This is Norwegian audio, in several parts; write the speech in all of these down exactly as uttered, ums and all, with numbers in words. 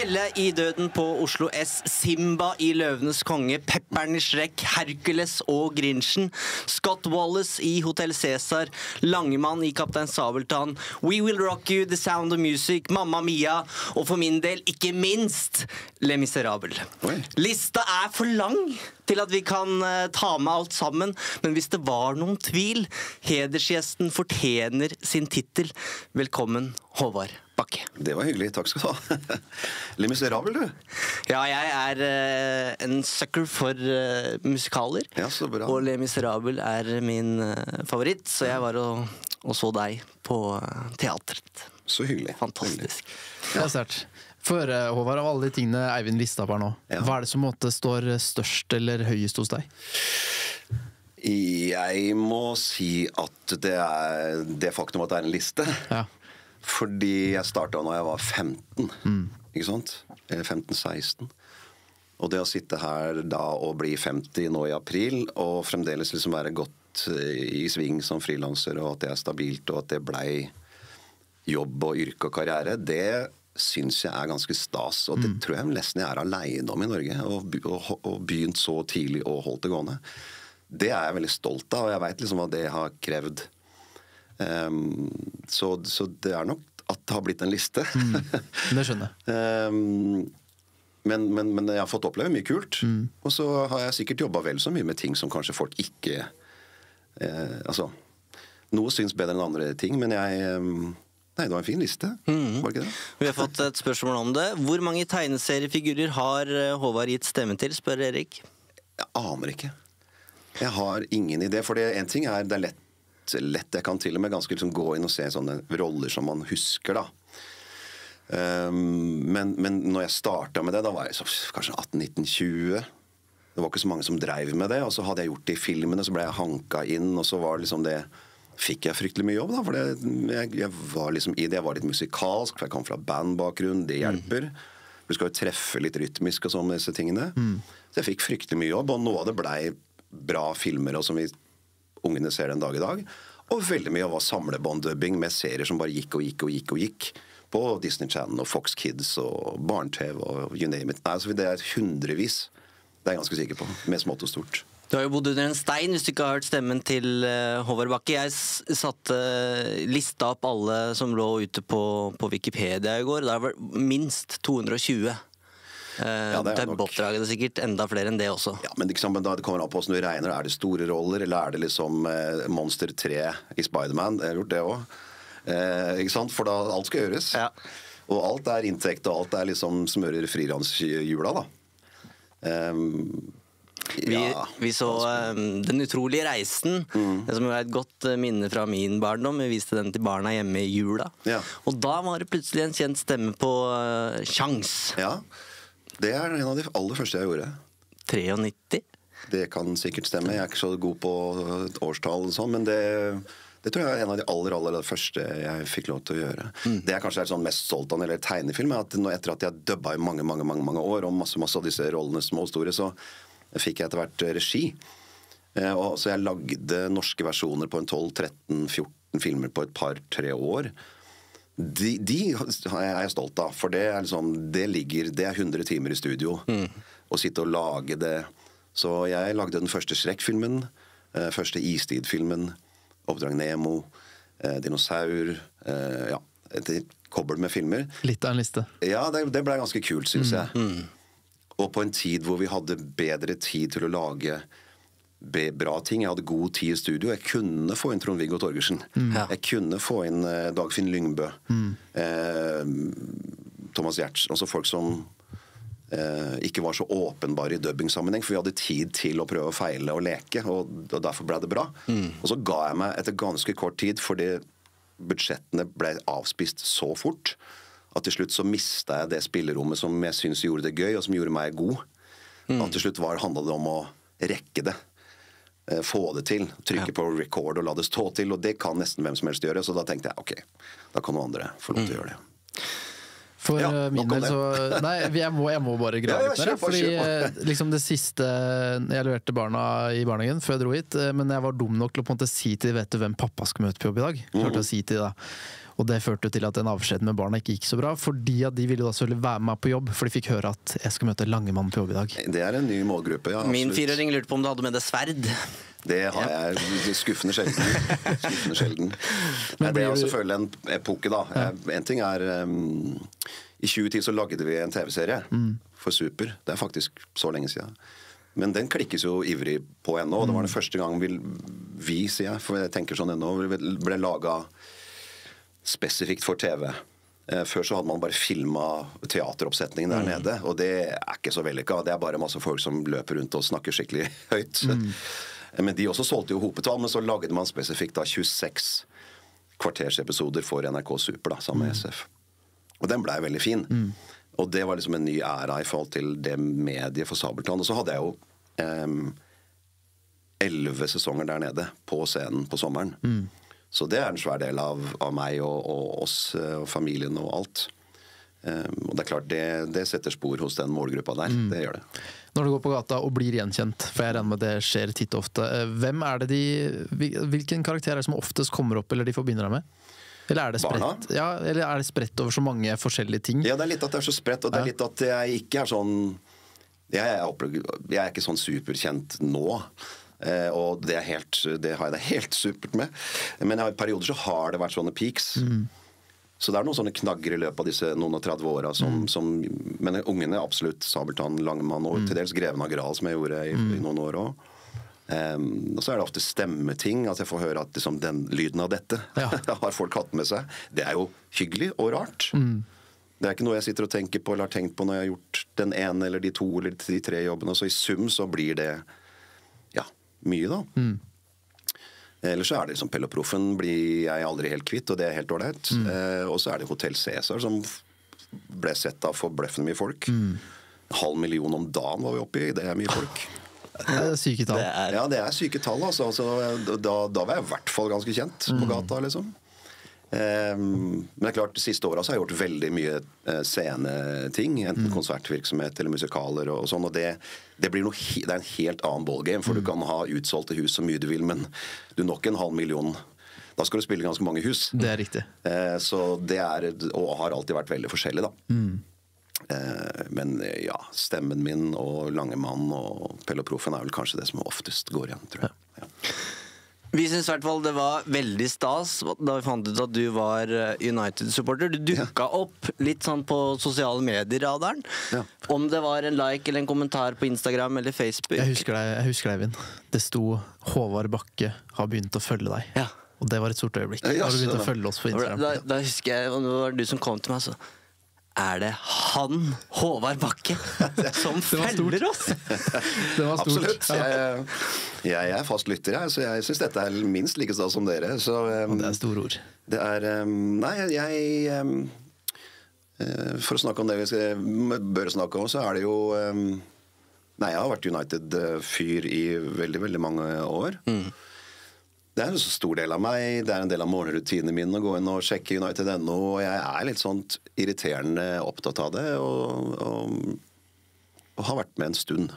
Pelle i Døden på Oslo S, Simba i Løvenes konge, Pepperen i Shrek, Hercules og Grinchen, Scott Wallace i Hotel Cæsar, Langemann i Kaptein Sabeltann, We Will Rock You, The Sound of Music, Mamma Mia, og for min del, ikke minst, Les Miserables. Oi. Lista er for lang til at vi kan uh, ta med alt sammen, men hvis det var noen tvil, hedersgjesten fortjener sin titel. Velkommen, Håvard Bakke. Det var hyggelig, takk skal du ha. Les Miserables, du? Ja, jeg er uh, en sucker for uh, musikaler, Ja, så bra. og Les Miserables er min uh, favoritt, så jeg var og, og så deg på uh, teatret. Så hyggelig. Fantastisk. Det er sterkt. For uh, Håvard, av alle de tingene Eivind lista opp her nå, Ja. hva er det som måtte står størst eller høyest hos deg? Jeg må si at det er det faktum at det er en liste. Ja. Fordi jeg startet da jeg var femten, Mm. ikke sant? femten seksten. Og det å sitte her da og bli femti nå i april, og fremdeles liksom være godt i sving som frilanser, og at det er stabilt, og at det blei jobb og yrke og karriere, det synes jeg er ganske stas. Og det tror jeg nesten jeg er alene om i Norge, og, og, og begynt så tidlig og holdt det gående. Det er jeg veldig stolt av, og jeg vet liksom hva det har krevd. Um, så, så det er nok at det har blitt en liste. Mm. Det skjønner jeg. um, men, men, men jeg har fått oppleve mye kult. Mm. Og så har jeg sikkert jobbet vel så mye med ting som kanskje folk ikke eh, altså, noe syns bedre enn andre ting, men jeg um, nei, det var en fin liste. Mm. Var det ikke det? Vi har fått et spørsmål om det. Hvor mange tegneseriefigurer har uh, Håvard gitt stemme til, spør Erik? Jeg aner ikke. Jeg har ingen idé, for det, en ting er det er lett, lett jeg kan til og med ganske liksom gå inn og se sånne roller som man husker da. Um, men, men når jeg startet med det, da var jeg så, kanskje atten nitten tjue. Det var ikke så mange som drev med det, og så hadde jeg gjort det i filmene, så ble jeg hanket inn, og så var det liksom det, fikk jeg fryktelig mye jobb da, for det, jeg, jeg var liksom i det, jeg var litt musikalsk, for jeg kom fra bandbakgrunn, det hjelper. Du skal jo treffe litt rytmisk og sånn med disse tingene. Mm. Så jeg fikk fryktelig mye jobb, og noe av det ble bra filmer, og som vi ungene ser den dag i dag. Og veldig mye av var samlebånddubbing med serier som bare gikk og gikk og gikk og gikk på Disney Channel og Fox Kids og Barn-T V og you name it. Nei, altså det er hundrevis. Det er jeg ganske sikker på, med smått og stort. Du har jo bodd under en stein hvis du ikke har hørt stemmen til uh, Håvard Bakke. Jeg s satte uh, lista opp alle som lå ute på, på Wikipedia i går. Det var minst to hundre og tjue. Uh, Ja, det er nok. Dub-oppdraget er sikkert enda flere enn det også. Ja, men liksom, da det kommer an på hvordan du regner. Er det store roller, eller er det liksom eh, Monster tre i Spider-Man? Jeg har gjort det også. Eh, ikke sant? For da alt skal gjøres. Ja. Og alt er inntekt, og alt er liksom smører frilanshjula da. Um, Vi, ja, vi så um, Den utrolige reisen, Mm. det som er et godt uh, minne fra min barndom. Vi viste den til barna hjemme i jula. Ja. Og da var det plutselig en kjent stemme på uh, Sjans. Ja, det er en av de aller første jeg gjorde. nittitre. Det kan sikkert stemme. Jeg er ikke så god på et årstall og sånn, men det, det tror jeg er en av de aller, aller første jeg fikk lov til å gjøre. Mm. Det jeg kanskje er sånn mest stolt av når det gjelder tegnefilm, er at nå, etter at jeg dubba i mange, mange, mange, mange år, og masse, masse av disse rollene små og store, så fikk jeg etter hvert regi. Eh, og, så jeg lagde norske versjoner på en tolv, tretten, fjorten filmer på et par, tre år. De, de er jeg stolt av, for det er liksom, det ligger, det er hundre timer i studio, Mm. å sitte og lage det. Så jeg lagde den første Shrek-filmen, eh, første Istid-filmen, Oppdrag Nemo, eh, Dinosaur, eh, ja, et kobbel med filmer. Litt av en liste. Ja, det, det ble ganske kult, synes jeg. Mm. Og på en tid hvor vi hadde bedre tid til å lage be bra ting. Jeg hadde god tid i studio. Jeg kunne få inn Trond-Viggo Torgersen. Ja. Jeg kunne få inn eh, Dagfinn Lyngbø. Mm. Eh, Thomas Giertz. Altså folk som eh, ikke var så åpenbare i dubbing-sammenheng, for vi hadde tid til å prøve å feile og leke, og, og derfor ble det bra. Mm. Og så ga jeg meg etter ganske kort tid, fordi budsjettene ble avspist så fort, at til slutt så mistet jeg det spillerommet som jeg synes gjorde det gøy, og som gjorde meg god. Mm. At til slutt var, handlet det om å rekke det. Eh, få det til. Trykke Ja. på record og la det stå til, og det kan nesten hvem som helst gjøre. Så da tenkte jeg, ok, da kan noen andre få lov til å gjøre det. For Ja, eh, min nok om del så Nei, jeg må, jeg må bare grave Ja, ja, litt mer. kjør på, Fordi kjør på. eh, liksom det siste Jeg leverte barna i barnehagen før jeg dro hit, eh, men jeg var dum nok til å på en måte si til de, vet du hvem pappa skal møte på jobb i dag? Klarte Mhm. å si til de da. Og det førte jo til at den avskjeden med barna ikke gikk så bra, fordi at de ville da selvfølgelig være med på jobb, for de fikk høre at jeg skal møte Langemann på jobb i dag. Det er en ny målgruppe, ja. Min absolutt. fireåring lurte på om du hadde med deg sverd. Det har jeg skuffende sjelden. Skuffende sjelden. Nei, det er jo selvfølgelig en epoke, da. Ja. En ting er um, I tjue ti så lagde vi en tv-serie mm. for Super. Det er faktisk så lenge siden. Men den klikkes jo ivrig på ennå. Det var den første gang vi, vi sier jeg, for jeg tenker sånn ennå, ble laget spesifikt for T V. Før så hadde man bare filmet teateroppsetningen der mm. nede, og det er ikke så vellykket. Det er bare masse folk som løper rundt og snakker skikkelig høyt. Mm. Men de også solgte jo hopetall, men så lagde man spesifikt da tjueseks kvartersepisoder for N R K Super da, sammen med S F. Og den ble veldig fin. Mm. Og det var liksom en ny æra i forhold til det mediet for Sabeltann. Og så hadde jeg jo elleve sesonger der nede på scenen på sommeren. Mm. Så det er en svær del av, av meg og, og oss og familien og alt. Um, og det er klart, det, det setter spor hos den målgruppa der. Mm. Det gjør det. Når du går på gata og blir gjenkjent, for jeg regner med det skjer titt og ofte, hvem er det de, hvilken karakter er det som oftest kommer opp, eller de forbinder deg med? Eller er det spredt, ja, eller er det spredt over så mange forskjellige ting? Ja, det er litt at det er så spredt, og det er litt at jeg ikke er sånn jeg er, jeg er ikke sånn superkjent nå. Eh, og det, er helt, det har jeg det helt supert med. Men i perioder så har det vært sånne peaks. Mm. Så det er noen sånne knagger i løpet av disse noen og tredve åra som, mm. som men ungene absolutt Sabeltann, Langemann og mm. til dels Greven av Gral, som jeg gjorde i, mm. i noen år også. Um, og så er det ofte stemmeting, at jeg får høre at liksom, den lyden av dette ja. har folk hatt med seg. Det er jo hyggelig og rart. Mm. Det er ikke noe jeg sitter og tenker på eller har tenkt på når jeg har gjort den ene eller de to eller de tre jobbene. Så i sum så blir det ja, mye da. Mm. Eller så er det liksom Pelle og Proffen blir jeg aldri helt kvitt, og det er helt ålreit. Mm. Eh, og så er det Hotell Cæsar som ble sett av for bløffende mye folk. Mm. En halv million om dagen var vi oppe i, det er mye folk. Det er syke tall. Det er... Ja, det er syke tall, altså. altså da, da var jeg i hvert fall ganske kjent på gata, liksom. Um, men det er klart, de siste årene så har jeg gjort veldig mye uh, sceneting, enten mm. konsertvirksomhet eller musikaler og, og sånn, og det, det blir noe, det er en helt annen ballgame, for mm. du kan ha utsolgte hus så mye du vil, men du nok en halv million, da skal du spille ganske mange hus. Det er riktig. Uh, så det er, og har alltid vært veldig forskjellig da. Mm. Uh, men ja, stemmen min og Langemann og Pelle og Proffen er vel kanskje det som oftest går igjen, tror jeg. Ja. Ja. Vi synes i hvert fall det var veldig stas da vi fant ut at du var United-supporter. Du dukka ja. opp litt sånn på sosiale medier-radaren. Ja. Om det var en like eller en kommentar på Instagram eller Facebook. Jeg husker deg, jeg husker deg, Eivind. Det sto Håvard Bakke har begynt å følge deg. Ja. Og det var et stort øyeblikk. Ja, har du begynt å følge oss på Instagram? Da, da husker jeg, og det var du som kom til meg, så er det han, Håvard Bakke, som følger oss? Det var stort. Absolutt. Jeg, jeg er fast lytter, jeg, så jeg synes dette er minst like stas som dere. Så, um, og det er store ord. Det er, um, nei, jeg... Um, uh, for å snakke om det vi skal, bør snakke om, så er det jo... Um, nei, jeg har vært United-fyr i veldig, veldig mange år. Mm. Det er en så stor del av meg. Det er en del av morgenrutinene mine å gå inn og sjekke United punkt no, og jeg er litt sånn irriterende opptatt av det, og, og, og har vært med en stund.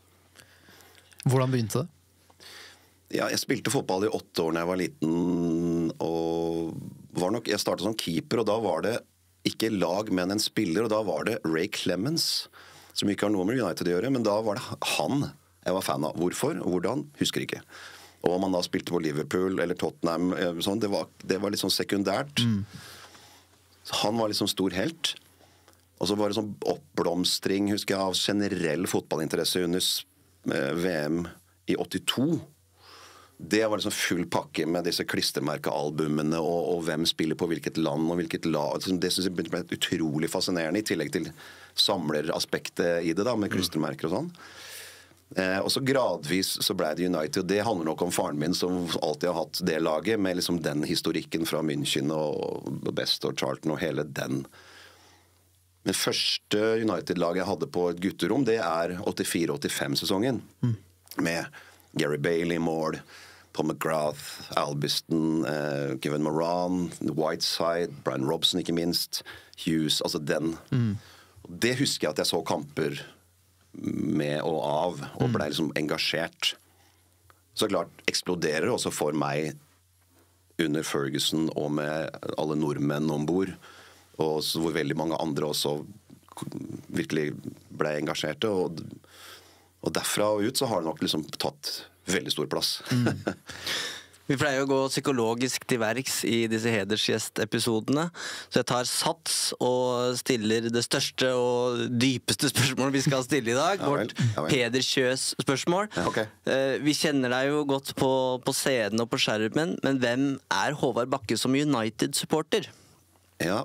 Hvordan begynte det? Ja, jeg spilte fotball i åtte år da jeg var liten, og var nok, jeg startet som keeper, og da var det ikke lag, men en spiller, og da var det Ray Clemens, som ikke har noe med United å gjøre, men da var det han jeg var fan av. Hvorfor og hvordan, husker ikke. Og om man da spilte på Liverpool eller Tottenham, sånn, det, var, det var litt sånn sekundært. Mm. Så han var liksom stor helt. Og så var det sånn oppblomstring, husker jeg, av generell fotballinteresse under V M i åttito. Det var liksom full pakke med disse klistremerkealbumene og, og hvem spiller på hvilket land og hvilket lag. Det synes jeg ble utrolig fascinerende, i tillegg til samleraspektet i det da, med klistremerker og sånn. Eh, og så gradvis så ble det United, og det handler nok om faren min som alltid har hatt det laget, med liksom den historikken fra München og Best og Charlton og hele den. Men første United-laget jeg hadde på et gutterom, det er åttifire åttifem sesongen, mm. med Gary Bailey, Moore, Paul McGrath, Albiston, eh, Kevin Moran, Whiteside, Brian Robson ikke minst, Hughes, altså den. Mm. Det husker jeg at jeg så kamper med og av, og ble liksom engasjert. Så klart eksploderer også for meg under Ferguson og med alle nordmenn ombord, og så hvor veldig mange andre også virkelig ble engasjerte. Og, og derfra og ut så har det nok liksom tatt veldig stor plass. Mm. Vi pleier å gå psykologisk til verks i disse hedersgjestepisodene, så jeg tar sats og stiller det største og dypeste spørsmålet vi skal stille i dag. Ja vel, vårt ja vel. Peder Kjøs spørsmål. Ja, okay. Vi kjenner deg jo godt på, på scenen og på skjermen, men hvem er Håvard Bakke som United-supporter? Ja...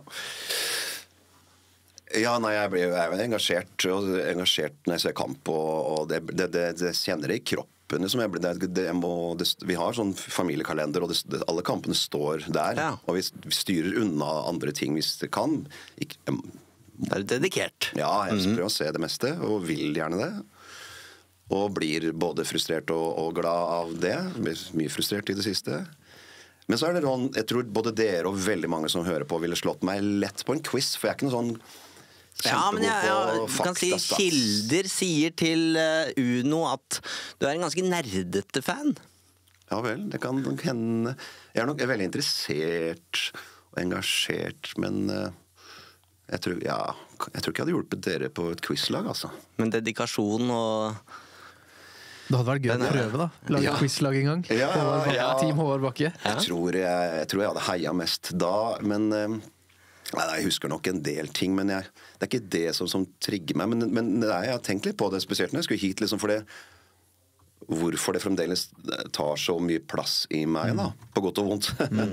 Ja, nei, jeg blir jo engasjert, og engasjert når jeg ser kamp, og, og det, det, det, det kjenner det i kroppen. Liksom. Jeg, det, det, jeg må, det, vi har sånn familiekalender, og det, alle kampene står der. Ja. Og vi, vi styrer unna andre ting hvis det kan. Ikke, jeg, det er dedikert. Ja, jeg mm-hmm. prøver å se det meste, og vil gjerne det. Og blir både frustrert og, og glad av det. Mye frustrert i det siste. Men så er det sånn, jeg tror både dere og veldig mange som hører på ville slått meg lett på en quiz, for jeg er ikke noe sånn ja, men jeg, jeg, jeg kan si Kilder sier til uh, Uno at du er en ganske nerdete fan. Ja vel, det kan nok hende. Jeg er nok veldig interessert og engasjert, men uh, jeg, tror, ja, jeg tror ikke jeg hadde hjulpet dere på et quizlag, altså. Men dedikasjon og... Det hadde vært gøy å prøve, da. Lage ja. quizlag en gang. Ja, ja, ja. Team Håvard Bakke. Ja. Jeg, tror jeg, jeg tror jeg hadde heia mest da, men... Uh, Nei, jeg husker nok en del ting, men jeg, det er ikke det som, som trigger meg. Men, men nei, jeg har tenkt litt på det, spesielt når jeg skulle hit, liksom, for det, hvorfor det fremdeles tar så mye plass i meg, da, på godt og vondt. Mm.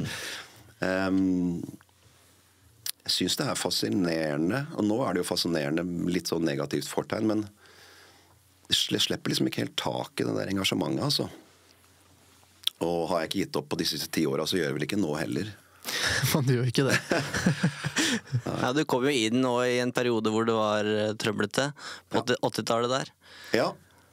um, jeg synes det er fascinerende, og nå er det jo fascinerende, litt sånn negativt fortegn, men jeg slipper liksom ikke helt tak i det der engasjementet, altså. Og har jeg ikke gitt opp på disse ti årene, så gjør jeg vel ikke nå heller. Man gjør ikke det. Ja, du kom jo inn nå i en periode hvor det var trøblete på ja. åttitallet der. Ja.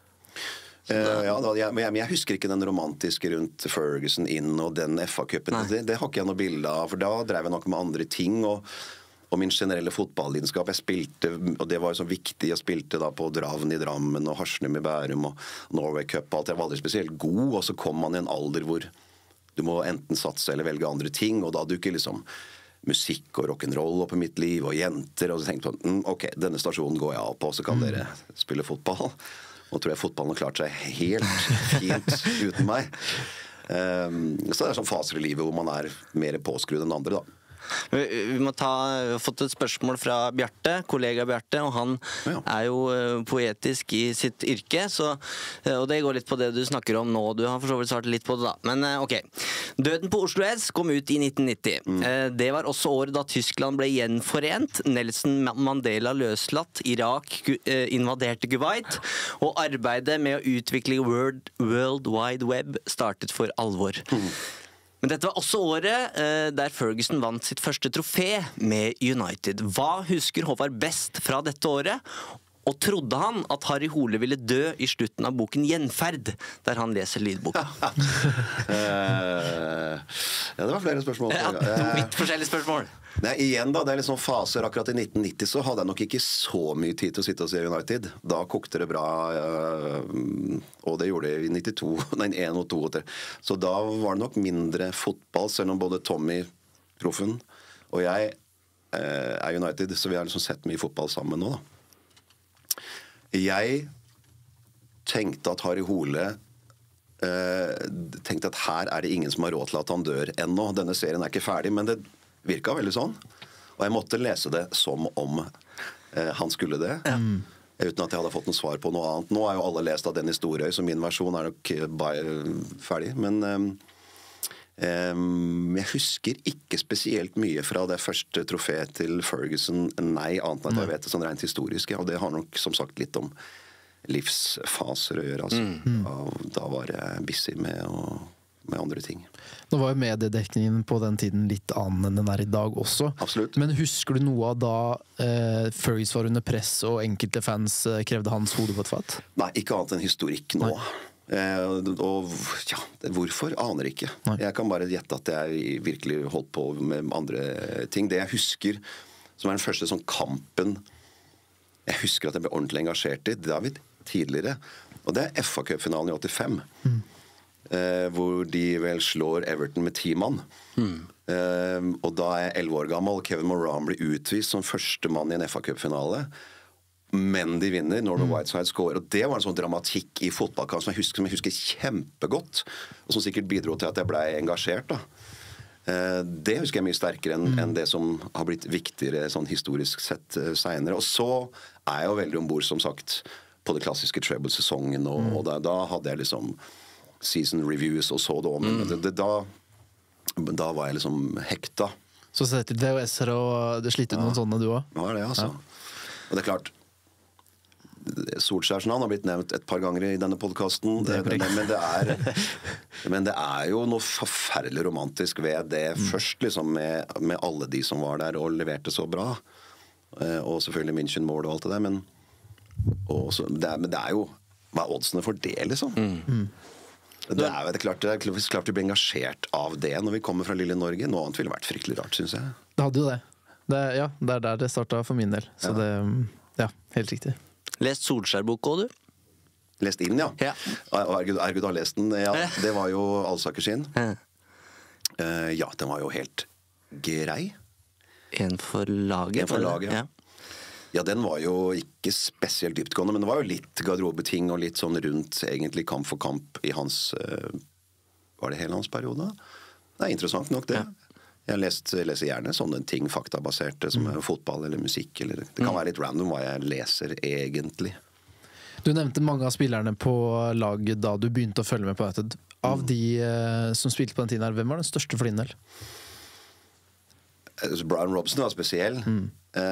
Uh, ja da, jeg, men jeg, jeg husker ikke den romantiske rundt Ferguson inn og den F A-cupen. Det, det har ikke jeg noe bilde av, for da drev jeg nok med andre ting. Og, og min generelle fotballidenskap, jeg spilte, og det var jo så viktig, jeg spilte da på Dravn i Drammen og Harsnum i Bærum og Norway Cup og alt. Jeg var aldri spesielt god, og så kom man i en alder hvor du må enten satse eller velge andre ting, og da dukker liksom musikk og rock'n'roll opp i mitt liv, og jenter, og så tenkte jeg, mm, ok, denne stasjonen går jeg av på, så kan mm. dere spille fotball. Nå tror jeg fotballen har klart seg helt fint uten meg. Um, så det er sånn faser i livet hvor man er mer påskrudd enn andre, da. Vi må ta, vi har fått et spørsmål fra Bjarte, kollega Bjarte, og han ja. er jo poetisk i sitt yrke, så, og det går litt på det du snakker om nå. Du har for så vidt svart litt på det da, men ok. Døden på Oslo S kom ut i nitten nitti. Mm. Det var også året da Tyskland ble gjenforent, Nelson Mandela løslatt, Irak invaderte Kuwait, og arbeidet med å utvikle World, World Wide Web startet for alvor. Mm. Men dette var også året eh, der Ferguson vant sitt første trofé med United. Hva husker Håvard best fra dette året? Og trodde han at Harry Hole ville dø i slutten av boken Gjenferd, der han leser lydboka? uh, ja, det var flere spørsmål. Ja, to vidt forskjellige spørsmål. Nei, igjen da, det er litt sånn faser. Akkurat i nitten nitti så hadde jeg nok ikke så mye tid til å sitte og se United. Da kokte det bra, uh, og det gjorde det i nittito, nei, en og to og tre. Så da var det nok mindre fotball, selv om både Tommy, proffen, og jeg uh, er United, så vi har liksom sett mye fotball sammen nå da. Jeg tenkte at Harry Hole uh, tenkte at her er det ingen som har råd til at han dør ennå. Denne serien er ikke ferdig, men det virka veldig sånn. Og jeg måtte lese det som om uh, han skulle det. Mm. Uten at jeg hadde fått noe svar på noe annet. Nå er jo alle lest av Dennis Storøy, så min versjon er nok uh, ferdig. Men um, um, jeg husker ikke spesielt mye fra det første troféet til Ferguson. Nei, annet enn at jeg vet det sånn rent historisk. Ja, og det har nok som sagt litt om livsfaser å gjøre. Altså. Mm. Da, da var jeg busy med, å, med andre ting. Nå var jo mediedekningen på den tiden litt annen enn den er i dag også. Absolutt. Men husker du noe av da eh, Fergus var under press og enkelte fans eh, krevde hans hode på et fat? Nei, ikke annet enn historikk nå. Eh, og ja, hvorfor? Aner ikke. Nei. Jeg kan bare gjette at jeg virkelig holdt på med andre ting. Det jeg husker, som er den første sånn kampen jeg husker at jeg ble ordentlig engasjert i, det har vi tidligere. Og det er F A-cupfinalen i åttifem. Mm. eh, hvor de vel slår Everton med ti mann. Mm. Eh, og da er jeg elleve år gammel. Kevin Moran blir utvist som første mann i en F A-cupfinale. Men de vinner når mm. Whiteside scorer. Og det var en sånn dramatikk i fotballkamp som jeg husker, som jeg husker kjempegodt, og som sikkert bidro til at jeg ble engasjert, da. Det husker jeg mye sterkere enn, mm. enn det som har blitt viktigere sånn historisk sett uh, senere. Og så er jeg jo veldig ombord, som sagt, på det klassiske treble-sesongen, og, mm. og da, da hadde jeg liksom season reviews og så det om. Mm. Det, det, da, da var jeg liksom hekta. Så setter du D O S-er og det slitt ut noen ja. Sånne, du også? Ja, det er altså. Ja. Og det er klart, Solskjærs navn har blitt nevnt et par ganger i denne podcasten, det det, men, det er, men det er jo noe forferdelig romantisk ved det mm. først, liksom, med, med alle de som var der og leverte så bra. Og selvfølgelig München-mål og alt det der, men, også, det, er, men det er jo, hva er oddsene for det, liksom? Mm. Det er jo klart, det er klart vi blir engasjert av det når vi kommer fra lille Norge. Noe annet ville vært fryktelig rart, synes jeg. Det hadde jo det. det ja, det er der det startet for min del. Så ja. Det, ja, helt riktig. Lest Solskjær-bok også, du? Lest inn, ja. ja. Ergud, Ergud har lest den. Ja, det var jo Alsaker sin. Ja. Uh, ja, den var jo helt grei. En for laget? En for laget, ja. ja. Ja, den var jo ikke spesielt dyptgående, men det var jo litt garderobeting og litt sånn rundt egentlig kamp for kamp i hans uh, var det hele hans periode? Det er interessant nok, det. Ja. Jeg lest, leser gjerne sånne ting faktabaserte som er fotball eller musikk. Eller, det kan være litt random hva jeg leser egentlig. Du nevnte mange av spillerne på laget da du begynte å følge med på United. Av de eh, som spilte på den tiden her, hvem var den største for din del? Brian Robson var spesiell. Mm.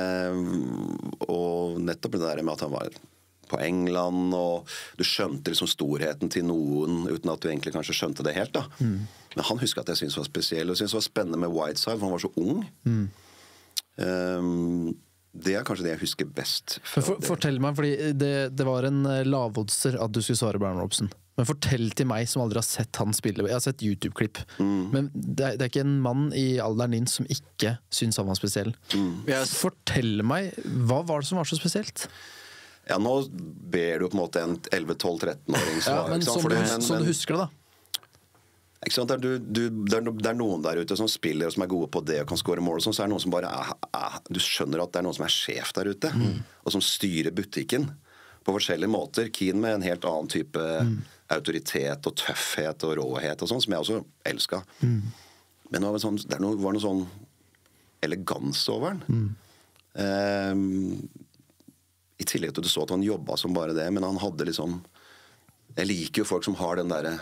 Eh, og nettopp det der med at han var på England, og du skjønte liksom storheten til noen uten at du egentlig kanskje skjønte det helt, da. Mm. Men han husker at jeg syntes var spesiell, og syntes det var spennende med Whiteside, for han var så ung. Mm. Um, det er kanskje det jeg husker best. For, fortell meg, fordi det, det var en lavoddser at du skulle svare Brian Robson. Men fortell til meg som aldri har sett han spille. Jeg har sett YouTube-klipp. Mm. Men det er, det er ikke en mann i alderen din som ikke syns han var spesiell. Mm. Fortell meg, hva var det som var så spesielt? Ja, nå ber du på en måte en elleve tolv tretten-åring ja, men sånn du, så du husker det da? Ikke sant? Det er, du, du, det, er, det er noen der ute som spiller og som er gode på det og kan score mål og sånn, så er det noen som bare er, er, du skjønner at det er noen som er sjef der ute mm. og som styrer butikken på forskjellige måter. Keane med en helt annen type mm. autoritet og tøffhet og råhet og sånn, som jeg også elsket. Mm. Men det var, sånn, det noe, var noe sånn elegans over den. Mm. Um, I tillegg til at du så at han jobbet som bare det, men han hadde liksom jeg liker jo folk som har den der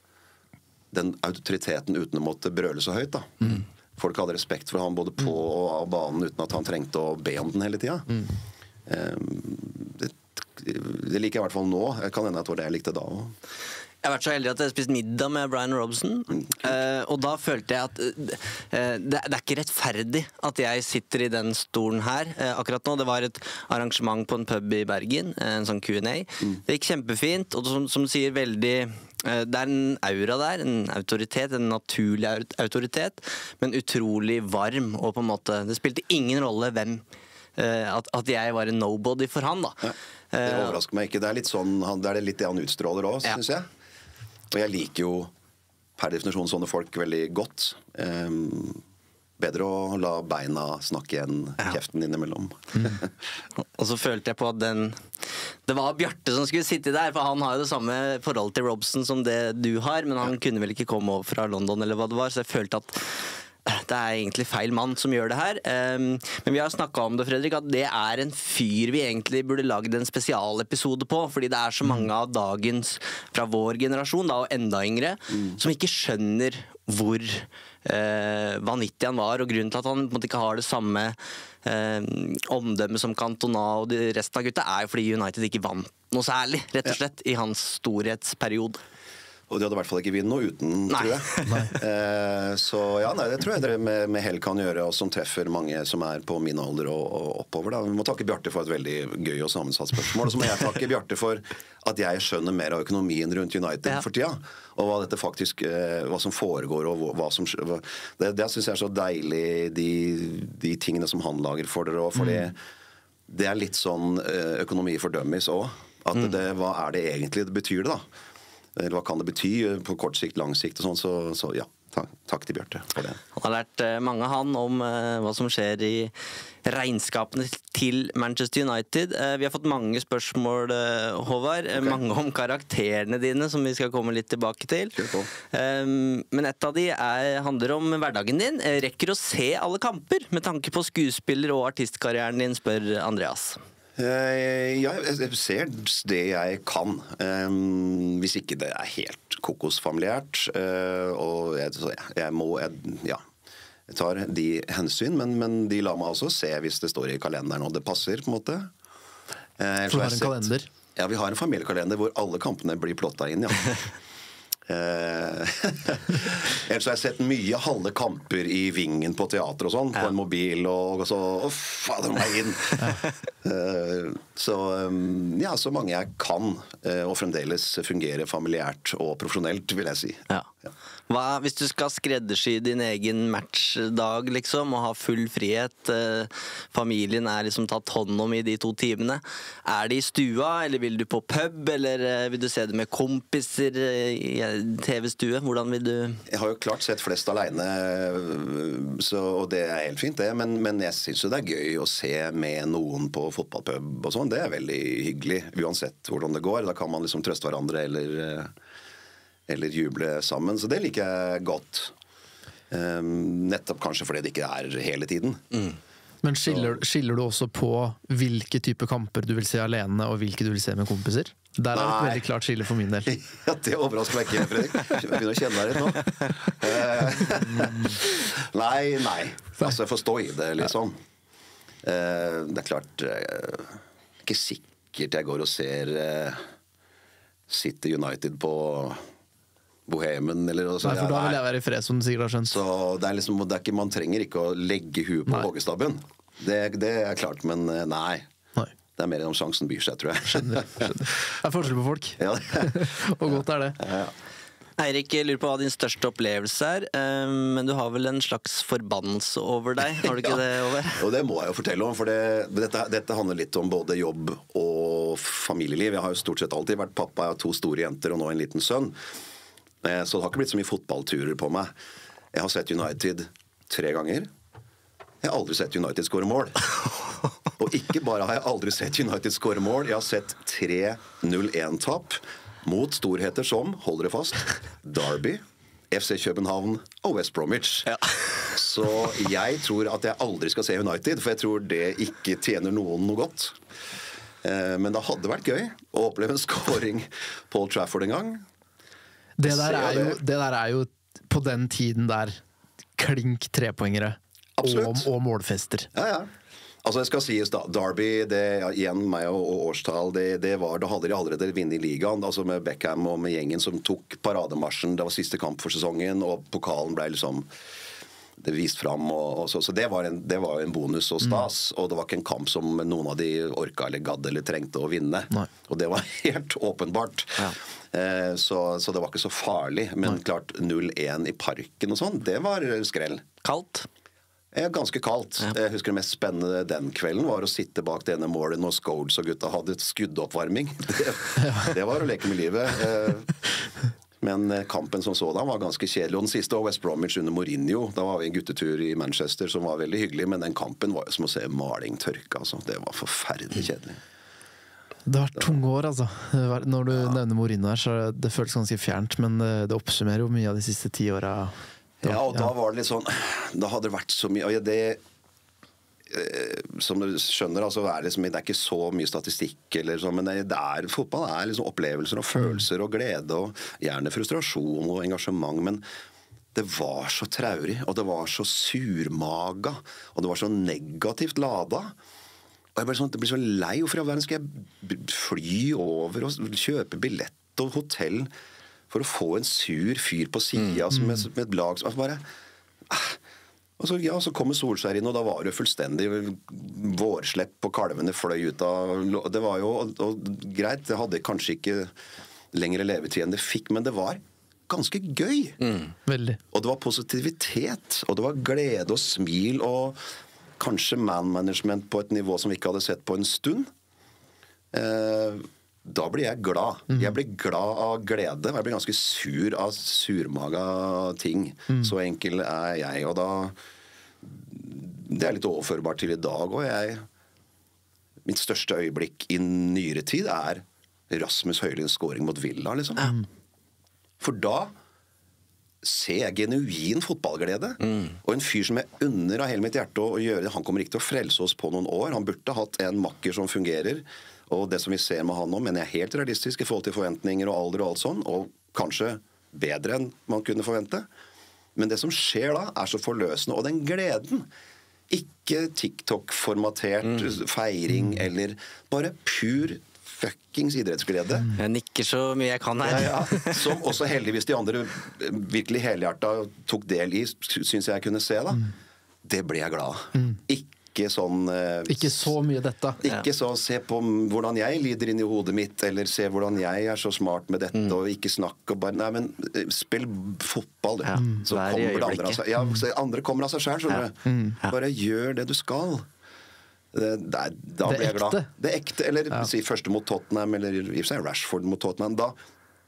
den autoriteten uten å måtte brøle så høyt da. Mm. Folk hadde respekt for han både på og av banen uten at han trengte å be om den hele tiden. Mm. Um, det, det liker jeg i hvert fall nå. Jeg kan hende at det var det jeg likte da også. Jeg har vært så heldig at jeg har spist middag med Brian Robson, mm, uh, og da følte jeg at uh, det, det er ikke rettferdig at jeg sitter i den stolen her uh, akkurat nå. Det var et arrangement på en pub i Bergen, en sånn Q and A. Mm. Det gikk kjempefint, og som, som sier veldig uh, det er en aura der, en autoritet, en naturlig autoritet, men utrolig varm, og på en måte, det spilte ingen rolle hvem uh, at, at jeg var en nobody for han da. Ja, det overrasker meg ikke. Det er litt sånn, det er litt det han utstråler også, ja. Synes jeg. Og jeg liker jo per definisjon sånne folk veldig godt. Um, bedre å la beina snakke enn ja. Kjeften innimellom. Mm. Og så følte jeg på at den det var Bjarte som skulle sitte der, for han har jo det samme forhold til Robson som det du har, men han ja. Kunne vel ikke komme over fra London eller hva det var, så jeg følte at det er egentlig feil mann som gjør det her. Um, men vi har snakket om det, Fredrik, at det er en fyr vi egentlig burde lagd en spesialepisode på, fordi det er så mange av dagens fra vår generasjon, da, og enda yngre, mm. som ikke skjønner hvor uh, vanvittig han var, og grunnen til at han på en måte ikke har det samme uh, omdømme som Cantona og de resten av gutta, er jo fordi United ikke vant noe særlig, rett og slett, ja. I hans storhetsperiode. Og de hadde i hvert fall ikke vinn noe uten, nei. Tror jeg. eh, så ja, nei, det tror jeg dere med, med hell kan gjøre, og som treffer mange som er på min alder og, og oppover. Da. Vi må takke Bjarte for et veldig gøy og sammensatt spørsmål. Og så må jeg takke Bjarte for at jeg skjønner mer av økonomien rundt United ja. For tida. Og hva dette faktisk, eh, hva som foregår, og hva som Det, det synes jeg er så deilig, de, de tingene som han lager for dere, og fordi mm. det er litt sånn økonomi for dummies også. At det, hva er det egentlig det betyr det da? eller hva kan det bety på kort sikt, lang sikt og sånn, så, så ja, takk, takk til Bjarte for det. Han har lært mange han om uh, hva som skjer i regnskapene til Manchester United. Uh, vi har fått mange spørsmål, uh, Håvard, okay. mange om karakterene dine, som vi skal komme litt tilbake til. Um, men et av de er, handler om hverdagen din. Rekker å se alle kamper med tanke på skuespiller- og artistkarrieren din, spør Andreas. Uh, ja, jeg ser det jeg kan. Um, hvis ikke det er helt kokosfamiliært. Uh, og jeg, jeg, jeg må jeg, ja, jeg tar de hensyn, men, men de lar meg også se hvis det står i kalenderen og det passer, på en måte. Uh, For du har en kalender? Ja, vi har en familiekalender hvor alle kampene blir plotta inn, ja. Ellers har jeg sett mye halve kamper i Vingen på teater og sånn, ja. På en mobil, og, og så å, fader meg inn. uh, så ja, så mange jeg kan, uh, og fremdeles fungere familiært og profesjonelt, vil jeg si. Ja. Ja. Hva, hvis du skal skreddersy din egen matchdag, liksom, og ha full frihet, uh, familien er liksom tatt hånd om i de to timene, er det i stua, eller vil du på pub, eller uh, vil du se det med kompiser uh, i T V-stue? Hvordan vil du... Jeg har jo klart sett flest alene, så, og det er helt fint det, men, men jeg synes jo det er gøy å se med noen på fotballpub og sånn. Det er veldig hyggelig, uansett hvordan det går. Da kan man liksom trøste hverandre eller, eller juble sammen, så det liker jeg godt. Um, nettopp kanskje fordi det ikke er hele tiden. Mm. Men skiller, skiller du også på hvilke type kamper du vil se alene og hvilke du vil se med kompiser? Der er det et veldig klart skille for min del. Ja, det overrasker meg ikke, Fredrik. Jeg begynner å kjenne deg litt nå. nei, nei. Altså, jeg får stå i det, liksom. Det er klart, ikke sikkert jeg går og ser City United på Bohemen, eller noe sånt. Nei, for da vil jeg være i fred, som du sikkert har skjønt. Så det er liksom, det er ikke, man trenger ikke å legge huet på hoggestabben. Det, det er klart, men nei. Nei. Det er mer enn om sjansen byr seg, tror jeg. Skjønner, skjønner. Det er forskjell på folk. Ja. Og godt er det. Ja, ja. Eirik, jeg lurer på hva din største opplevelse er, men du har vel en slags forbannelse over deg, har du ikke ja. det, Over? Og det må jeg jo fortelle om, for det, dette, dette handler litt om både jobb og familieliv. Jeg har jo stort sett alltid vært pappa, jeg har to store jenter og nå en liten sønn. Så det har ikke blitt så mye fotballturer på meg. Jeg har sett United tre ganger. Jeg har aldri sett United skåre mål. Og ikke bare har jeg aldri sett United skåre mål, jeg har sett tre null en-tap mot storheter som, hold dere fast, Derby, F C København og West Bromwich. Ja. Så jeg tror at jeg aldri skal se United, for jeg tror det ikke tjener noen noe godt. Men det hadde vært gøy å oppleve en scoring på Old Trafford en gang. Det der, er jo, det der er jo på den tiden der klink trepoengere og, og målfester. Ja, ja. Altså, jeg skal sies da, Derby, det, ja, igjen meg og, og årstall, det, det var, da hadde de allerede vunnet ligaen, altså med Beckham og med gjengen som tok parademarsjen. Det var siste kamp for sesongen, og pokalen ble liksom det vist fram, og, og så, så det var en, det var en bonus og stas, mm. og det var ikke en kamp som noen av de orka eller gadd eller trengte å vinne. Nei. Og det var helt åpenbart. Ja. Eh, så, så det var ikke så farlig, men Nei. Klart null en i parken og sånn, det var skrell. Kaldt? Ja, ganske kaldt. Ja. Jeg husker det mest spennende den kvelden var å sitte bak det ene målet når Scholes og gutta hadde et skuddoppvarming. Det, det var å leke med livet. Men kampen som sådan var ganske kjedelig. Og den siste var West Bromwich under Mourinho. Da var vi en guttetur i Manchester som var veldig hyggelig, men den kampen var jo som å se maling tørke. Altså. Det var forferdelig kjedelig. Det har vært tunge år, altså. Når du ja. nevner Mourinho her, så det føles ganske fjernt, men det oppsummerer jo mye av de siste ti åra. Ja, og da var det litt sånn, da hadde det vært så mye, og det, eh, som du skjønner, altså, er det, liksom, det er ikke så mye statistikk, eller sånn, men det er, fotball er liksom opplevelser og følelser og glede, og gjerne frustrasjon og engasjement, men det var så traurig, og det var så surmaga, og det var så negativt lada, og jeg ble sånn, det blir så lei, hvorfor i all verden skal jeg fly over og kjøpe billett og hotell, for å få en sur fyr på siden mm, mm. med, med et lag som altså bare ah. og så, ja, så kommer Solskjær inn, og da var det fullstendig vårslepp, og kalvene fløy ut av det var jo, og, og greit, det hadde kanskje ikke lengre levetid enn det fikk, men det var ganske gøy mm, veldig. Og det var positivitet, og det var glede og smil, og kanskje man-management på et nivå som vi ikke hadde sett på en stund. eh da blir jeg glad. Mm. Jeg blir glad av glede. Jeg blir ganske sur av surmaga ting. Mm. Så enkel er jeg. Og da det er litt overførbart til i dag. Og jeg mitt største øyeblikk i nyere tid er Rasmus Høylunds scoring mot Villa, liksom. Mm. For da ser jeg genuin fotballglede. Mm. Og en fyr som jeg unner av hele mitt hjerte å gjøre det. Han kommer ikke til å frelse oss på noen år. Han burde hatt en makker som fungerer. Og det som vi ser med han nå, men jeg er helt realistisk i forhold til forventninger og alder og alt sånn, og kanskje bedre enn man kunne forvente. Men det som skjer da, er så forløsende, og den gleden, ikke TikTok-formatert mm. feiring, mm. eller bare pur fuckings idrettsglede. Mm. Jeg nikker så mye jeg kan her. Ja, ja. Som også heldigvis de andre virkelig helhjertet tok del i, synes jeg kunne se da. Mm. Det ble jeg glad av. Mm. Ikke Ikke sånn eh, Ikke så mye dette. Ikke så se på hvordan jeg lider inn i hodet mitt, eller se hvordan jeg er så smart med dette, mm. og ikke snakke og bare Nei, men spill fotball, du. Ja. Så kommer det andre av seg. Ja, andre kommer av seg selv, skjønner du. Ja. Mm. Bare gjør det du skal. Det, det, da blir jeg glad. Det er ekte. Eller ja. Si første mot Tottenham, eller i og for seg Rashford mot Tottenham. Da,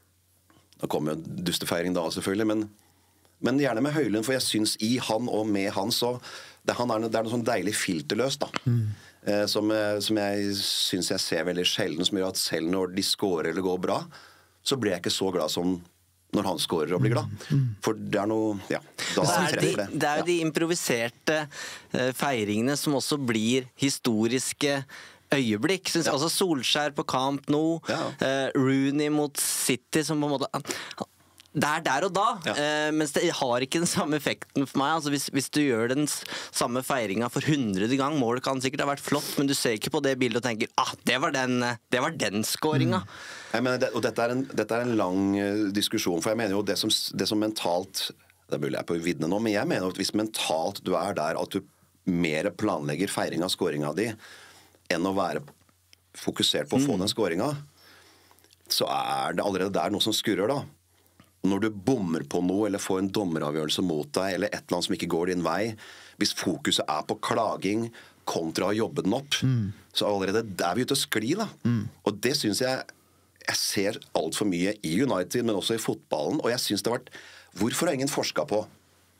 da kommer jo dustefeiring da, selvfølgelig, men, men gjerne med Høylund, for jeg syns i han og med han så Det, han er, det er noe sånn deilig filterløst da, mm. eh, som, som jeg synes jeg ser veldig sjelden, som gjør at selv når de scorer eller går bra, så blir jeg ikke så glad som når han scorer og blir glad. Mm. For det er noe, ja, da det er treffer de, det. Det er jo ja. de improviserte eh, feiringene som også blir historiske øyeblikk. Synes, ja. Altså Solskjær på Camp Nou, ja. eh, Rooney mot City, som på en måte det er der og da, ja. eh, mens det har ikke den samme effekten for meg. Altså hvis, hvis du gjør den samme feiringa for hundrede gang, målet kan sikkert ha vært flott, men du ser ikke på det bildet og tenker ah, det var den, det var den scoringa. Mm. Jeg mener, det, og dette er, en, dette er en lang uh, diskusjon, for jeg mener jo det som, det som mentalt, det er mulig jeg er på vidne nå, men jeg mener jo at hvis mentalt du er der at du mer planlegger feiring av scoringa di enn å være fokusert på å få mm. den scoringa, så er det allerede der noe som skurrer da. Når du bommer på noe, eller får en dommeravgjørelse mot deg, eller et eller annet som ikke går din vei, hvis fokuset er på klaging kontra å jobbe den opp, mm. så allerede der er vi ute å skli da. Mm. Og det synes jeg, jeg ser alt for mye i United, men også i fotballen, og jeg synes det har vært, hvorfor har ingen forsket på,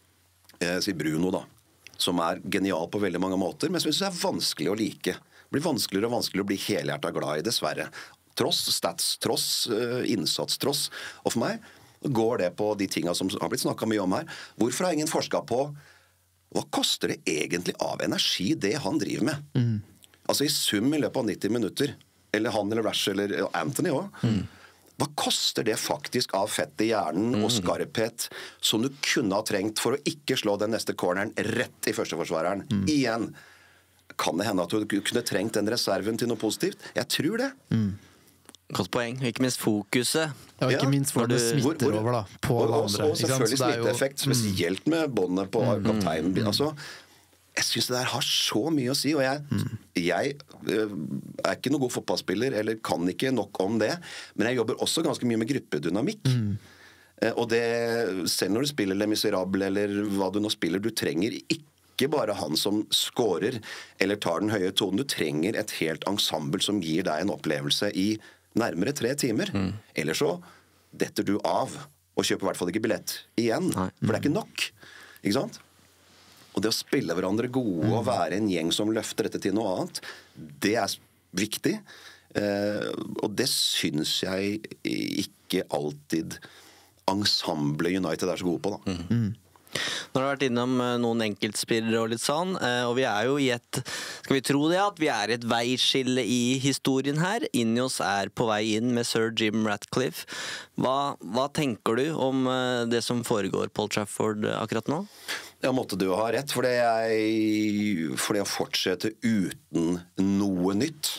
eh, sier Bruno da, som er genial på veldig mange måter, men som jeg synes er vanskelig å like. Det blir vanskeligere og vanskeligere å bli helhjertet glad i, dessverre. Tross stats, tross uh, innsats, tross, og for meg, går det på de tingene som har blitt snakket mye om her. Hvorfor har ingen forsket på hva koster det egentlig av energi det han driver med? Mm. Altså i sum i løpet av nitti minutter, eller han eller Rash eller Anthony også, mm. hva koster det faktisk av fett i hjernen mm. og skarphet som du kunne ha trengt for å ikke slå den neste corneren rett i førsteforsvareren? Mm. Igjen, kan det hende at du kunne trengt den reserven til noe positivt? Jeg tror det. Mm. Godt poeng, ikke minst fokuset. Ja, ikke minst hvor det smitter hvor, hvor, over da, på og, alle andre. Og selvfølgelig smitteeffekt, jo... spesielt med båndet på mm, kapteinen. Mm, altså, jeg synes det der har så mye å si, og jeg, mm. jeg uh, er ikke noen god fotballspiller, eller kan ikke nok om det, men jeg jobber også ganske mye med gruppedynamikk. Mm. Uh, og det, selv når du spiller Les Miserables, eller hva du nå spiller, du trenger ikke ikke bare han som scorer eller tar den høye tonen. Du trenger et helt ensemble som gir deg en opplevelse i nærmere tre timer. Mm. Eller så detter du av og kjøper i hvert fall ikke billett igjen. Nei. For det er ikke nok. Ikke sant? Og det å spille hverandre gode og være en gjeng som løfter dette til noe annet, det er viktig. Eh, og det syns jeg ikke alltid ensemble United er så gode på da. Mm. Mm. Nå har du vært innom noen enkeltspillere og litt sånn, og vi er jo i et, skal vi tro det, at vi er i et veiskille i historien her. Ineos er på vei inn med Sir Jim Ratcliffe. Hva, hva tenker du om det som foregår på Old Trafford akkurat nå? Ja, måtte du ha rett, for det jeg, for det å fortsette uten noe nytt.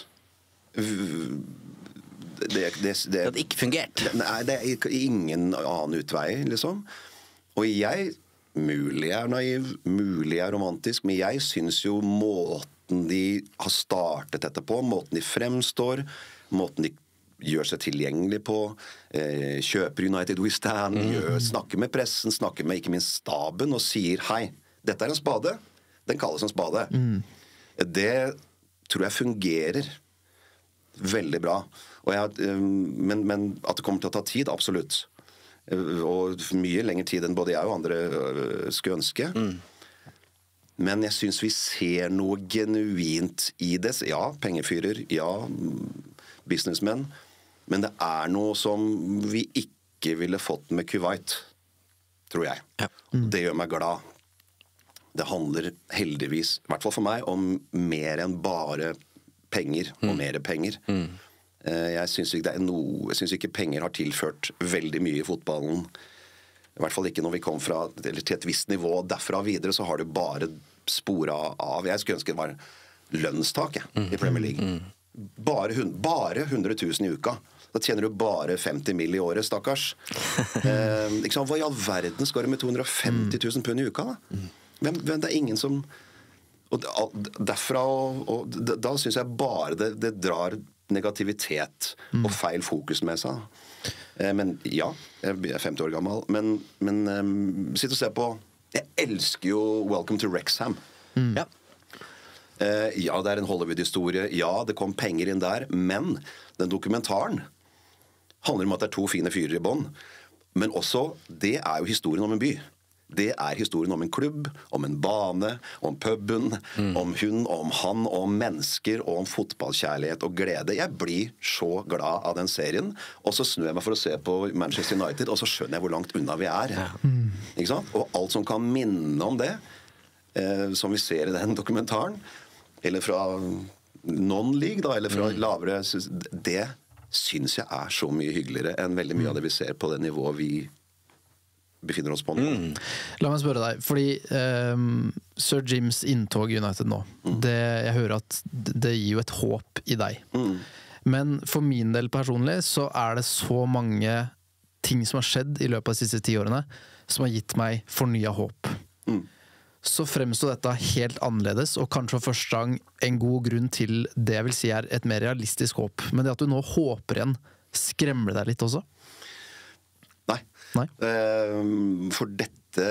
Det, det, det, det hadde ikke fungert. Nei, det er ingen annen utvei, liksom. Og jeg mulig er naiv, mulig er romantisk, men jeg synes jo måten de har startet dette på, måten de fremstår, måten de gjør seg tilgjengelig på, eh, kjøper United We Stand, mm. gjør, snakker med pressen, snakker med ikke minst staben og sier hei, dette er en spade, den kalles en spade. Mm. Det tror jeg fungerer veldig bra. Og jeg, men, men at det kommer til å ta tid, absolutt. Og mye lengre tid enn både jeg og andre skulle ønske. Mm. Men jeg synes vi ser noe genuint i det. Ja, pengefyrer, ja, businessmenn. Men det er noe som vi ikke ville fått med Kuwait, tror jeg. Ja. Mm. Det gjør meg glad. Det handler heldigvis, i hvert fall for meg, om mer enn bare penger og mm. mer penger. Mm. Jeg synes ikke, det er noe, jeg synes ikke penger har tilført veldig mye i fotballen. I hvert fall ikke når vi kom fra, eller til et visst nivå. Derfra videre så har det bare sporet av. Jeg skulle ønske det var lønnstak mm. i Premier League. Mm. Bare, bare hundre tusen i uka. Da tjener du bare femti mill i året, stakkars. eh, ikke sant? Hva i all verden skal du med to hundre og femti tusen pund i uka, da? Hvem, hvem, det er ingen som... Og derfra, og, og da, da synes jeg bare det, det drar negativitet mm. og feil fokus med seg. Eh, men ja, jeg er femti år gammel, men, men um, sitt og se på, jeg elsker jo Welcome to Wrexham. Mm. Ja. Eh, ja, det er en Hollywood-historie, ja, det kom penger inn der, men den dokumentaren handler om at det er to fine fyrer i bånd, men også, det er jo historien om en by. Det er historien om en klubb, om en bane, om puben, mm. om hun, om han, om mennesker, og om fotballkjærlighet og glede. Jeg blir så glad av den serien, og så snur jeg meg for å se på Manchester United, og så skjønner jeg hvor langt unna vi er. Mm. Ikke sant? Og alt som kan minne om det, eh, som vi ser i den dokumentaren, eller fra non-league, da, eller fra mm. lavere, det synes jeg er så mye hyggeligere enn veldig mye av det vi ser på det nivået vi befinner oss på nå. Mm. La meg spørre deg, fordi um, Sir Jims inntog i United nå, mm. det, jeg hører at det gir jo et håp i deg. Mm. Men for min del personlig så er det så mange ting som har skjedd i løpet av de siste ti årene som har gitt meg fornyet håp. Mm. Så fremstår dette helt annerledes, og kanskje for første gang en god grunn til det jeg vil si er et mer realistisk håp. Men det at du nå håper igjen, skremmer det deg litt også? Nei. Nei. Uh, for dette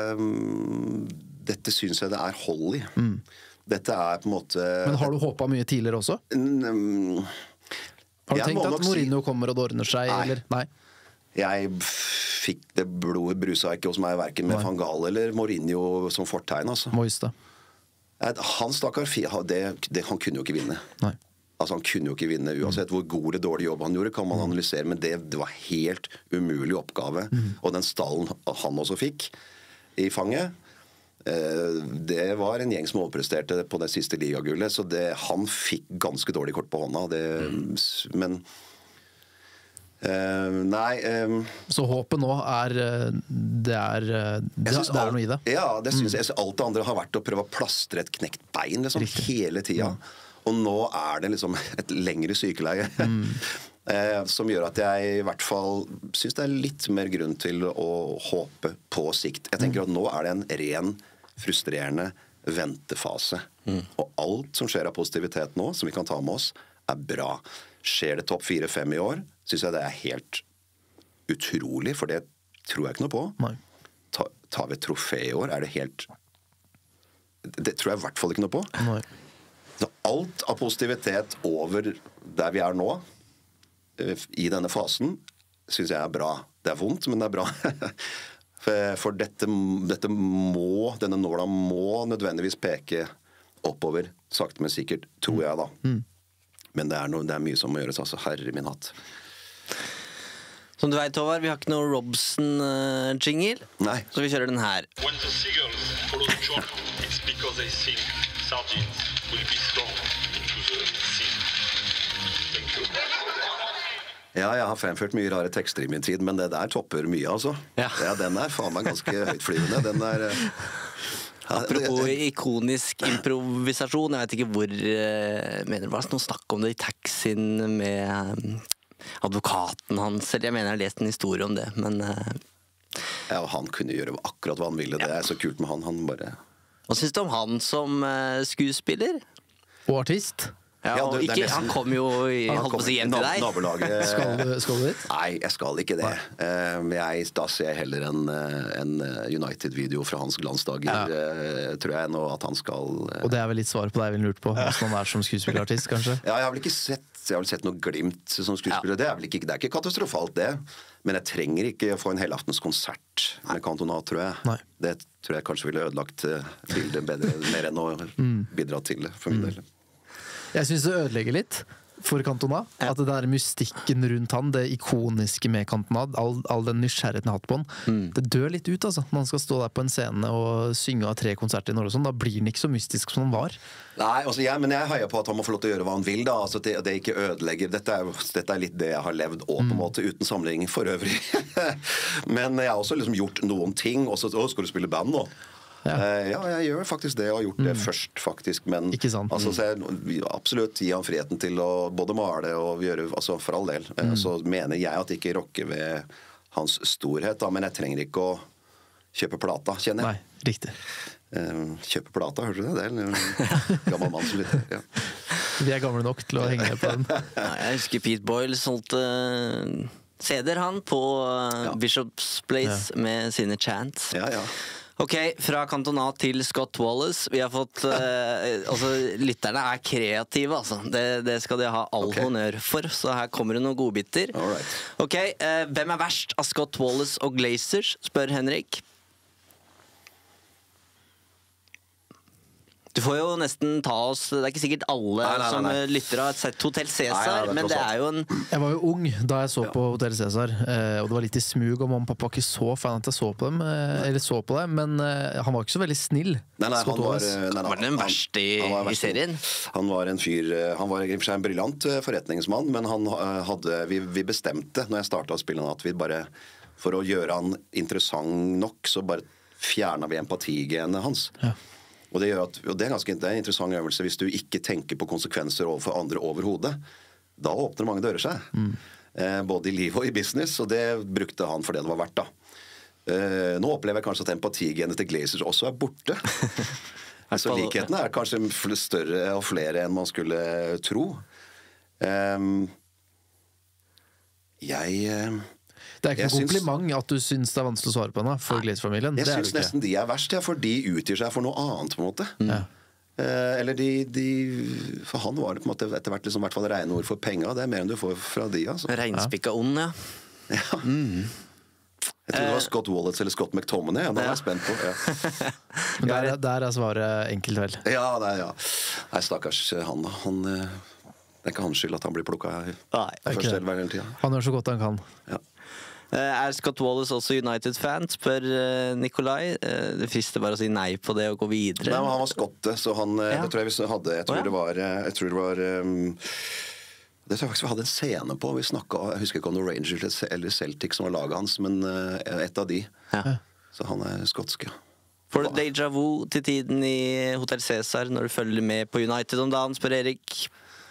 um, dette synes jeg det er hold i. Mm. Dette er på en måte... Men har du håpet mye tidligere også? Um, har du tenkt at Mourinho si... kommer og det ordner seg? Nei. Eller? Nei. Jeg fikk det blodet brusa ikke hos meg, hverken med Nei. Van Gaal eller Mourinho som fortegn. Altså. Moista. Han stakkar, det, det, han kunne jo ikke vinne. Nei. Altså Han kunne jo ikke vinne, uansett hvor god eller dårlig jobb han gjorde, kan man analysere, men det, det var helt umulig oppgave. Mm. Og den stallen han også fikk i fanget, eh, det var en gjeng som overpresterte på det siste ligagullet, så det, han fikk ganske dårlig kort på hånda. Det, mm. Men eh, nei eh, Så håpet nå er det er, det, det er alt, noe i det? Ja, det synes mm. jeg. Alt det andre har vært å prøve å plastre et knekt bein liksom, hele tida. Mm. Og nå er det liksom et lengre sykeleie mm. eh, som gjør at jeg i hvert fall synes det er litt mer grunn til å håpe på sikt. Jeg tenker at nå er det en ren, frustrerende ventefase. Mm. Og alt som skjer av positivitet nå, som vi kan ta med oss, er bra. Skjer det topp fire fem i år, synes jeg det er helt utrolig, for det tror jeg ikke noe på. Nei. Ta, tar vi et trofé i år, er det helt... Det tror jeg i hvert fall ikke noe på. Nei. Så alt av positivitet over der vi er nå, i denne fasen, synes jeg er bra. Det er vondt, men det er bra. For dette, dette må, denne nåla må nødvendigvis peke oppover, sakte men sikkert, tror jeg da. Mm. Men det er, noe, det er mye som må gjøres, altså, herre min hatt. Som du vet, Håvard, vi har ikke noe Robson-jingle, Nei. Så vi kjører den her. When the seagulls follow the drop, it's because they think sardines will be thrown into the sea. Thank you. Ja, jeg har fremført mye rare tekster i min tid, men det der topper mye, altså. Ja, ja den er faen meg ganske høytflyvende. Den er... Ja, apropos ikonisk improvisasjon, jeg vet ikke hvor uh, mener det var noe snakk om det i taxien med um, advokaten hans, eller jeg mener jeg har lest en historie om det, men... Uh, ja, og han kunne gjøre akkurat hva han ville, ja. Det er så kult med han, han bare... Hva synes du om han som uh, skuespiller? Og artist? Ja, Ja, og du, det er ikke, nesten- han kom jo i, Han holdt på å si hjem til nab- deg. Nabolaget Skal du, skal du dit? Nei, jeg skal ikke det. Eh, Men jeg, da ser jeg heller en, eh, en United-video fra hans glansdager, eh, tror jeg, nå at han skal eh, Og det er vel litt svaret på det jeg ville lurt på, hvordan han er som skuespillerartist, kanskje? Ja, jeg har vel ikke sett Jeg har vel sett noe glimt som skuespiller. Det, er vel ikke, det er ikke katastrofalt, det. Men jeg trenger ikke få en helaftens konsert med Cantona, tror jeg. Nei. Det tror jeg kanskje ville ødelagt eh, bildet bedre, mer enn å bidra til det, for min del. Jeg syns det ødelegger litt for Cantona. At det der mystikken rundt han, det ikoniske med Cantona, all, all den nysgjerrigheten jeg har hatt på han, Mm. det dør litt ut, altså. Når han skal stå der på en scene og synge av tre konserter i Norge og sånn, da blir han ikke så mystisk som han var. Nei, altså jeg, men jeg heier på at han må få lov til å gjøre hva han vil, da. Altså det, det ikke ødelegger Dette er, dette er litt det jeg har levd òg, på en måte, uten sammenligning for øvrig. Men jeg har også liksom gjort noen ting. Og så å, skal du spille band nå? Ja. Eh, ja, jeg gjør faktisk det, og har gjort det først, faktisk. Men Ikke sant? altså, så jeg, absolutt gi han friheten til å både male og gjøre altså for all del. Eh, Så mener jeg at det ikke rokker ved hans storhet, da, men jeg trenger ikke å kjøpe plata, kjenner Nei, jeg. riktig. Eh, kjøpe plata, hørte du det? Det er en gammel mann som lytter. Ja. Vi er gamle nok til å henge på den. Ja, jeg husker Pete Boyle solgte C D-er han på eh, Ja. Bishop's Place med sine chants. Ja, ja. Ok, fra Cantona til Scott Wallace. Vi har fått eh, altså, lytterne er kreative, altså. Det, det skal de ha all Ok. honnør for, så her kommer det noen godbiter. All right. Ok, eh, hvem er verst av Scott Wallace og Glazers, spør Henrik. Du får jo nesten ta oss. Det er ikke sikkert alle Nei, nei, nei, som nei. eh, lytter har sett Hotel Nei, Cæsar, nei, det er men tross det alt. er jo en Jeg var jo ung da jeg så på Hotel Cæsar, eh, og det var litt i smug, og mamma og pappa var ikke så fan at jeg så på dem, eh, eller så på det, men eh, han var ikke så veldig snill. Nei, nei, Scott han var, Wallace. nei, nei, Var den han- verste i- han var i verst. serien? Han var en fyr eh, Han var i og for seg en briljant eh, forretningsmann, men han eh, hadde vi, vi bestemte når jeg starta å spille han, at vi bare for å gjøre han interessant nok, så bare fjerna vi empatigenet hans. Ja. Og det, gjør at, og det er ganske det er en interessant øvelse hvis du ikke tenker på konsekvenser overfor andre overhodet. Da åpner mange dører seg. Eh, både i liv og i business, og det brukte han for det det var verdt, da. Eh, nå opplever jeg kanskje at empatigenet til Glazers også er borte. Så likhetene er kanskje fl- større og flere enn man skulle tro. Ehm, jeg eh, Det er ikke Jeg noe syns- kompliment at du syns det er vanskelig å svare på henne for Glaze-familien. jeg Det er syns det ikke. nesten de er verst, ja, for de utgir seg for noe annet, på en måte. Ja. Eh, eller de, de For han var det på en måte etter hvert liksom, i hvert fall rene ord for penga. Det er mer enn du får fra de, altså. Reinspikka ond, ja. Ja. Jeg trodde det var Scott Wallace eller Scott McTominay. Ja, da var jeg spent på. Ja, Men der, er- der er svaret enkelt, vel. ja, nei, ja. Nei, stakkars han, da. Han, eh, det er ikke hans skyld at han blir plukka Nei. ikke første det. elver hele tida. Han gjør så godt han kan. Ja. Eh, Er Scott Wallace også United-fan, spør eh, Nikolai. Eh, Det frister bare å si nei på det og gå videre. Nei, men han var skotte, så han eh, Ja. Det tror jeg vi hadde Jeg tror Å, ja. det var eh, Jeg tror det var um, Det tror jeg faktisk vi hadde en scene på. Vi snakket, Jeg husker ikke om det var Rangers eller Celtic som var laget hans, men eh, et av de. Ja. Så han er skotsk, ja. Får du déjà vu til tiden i Hotel Cæsar når du følger med på United om dagen, spør Erik.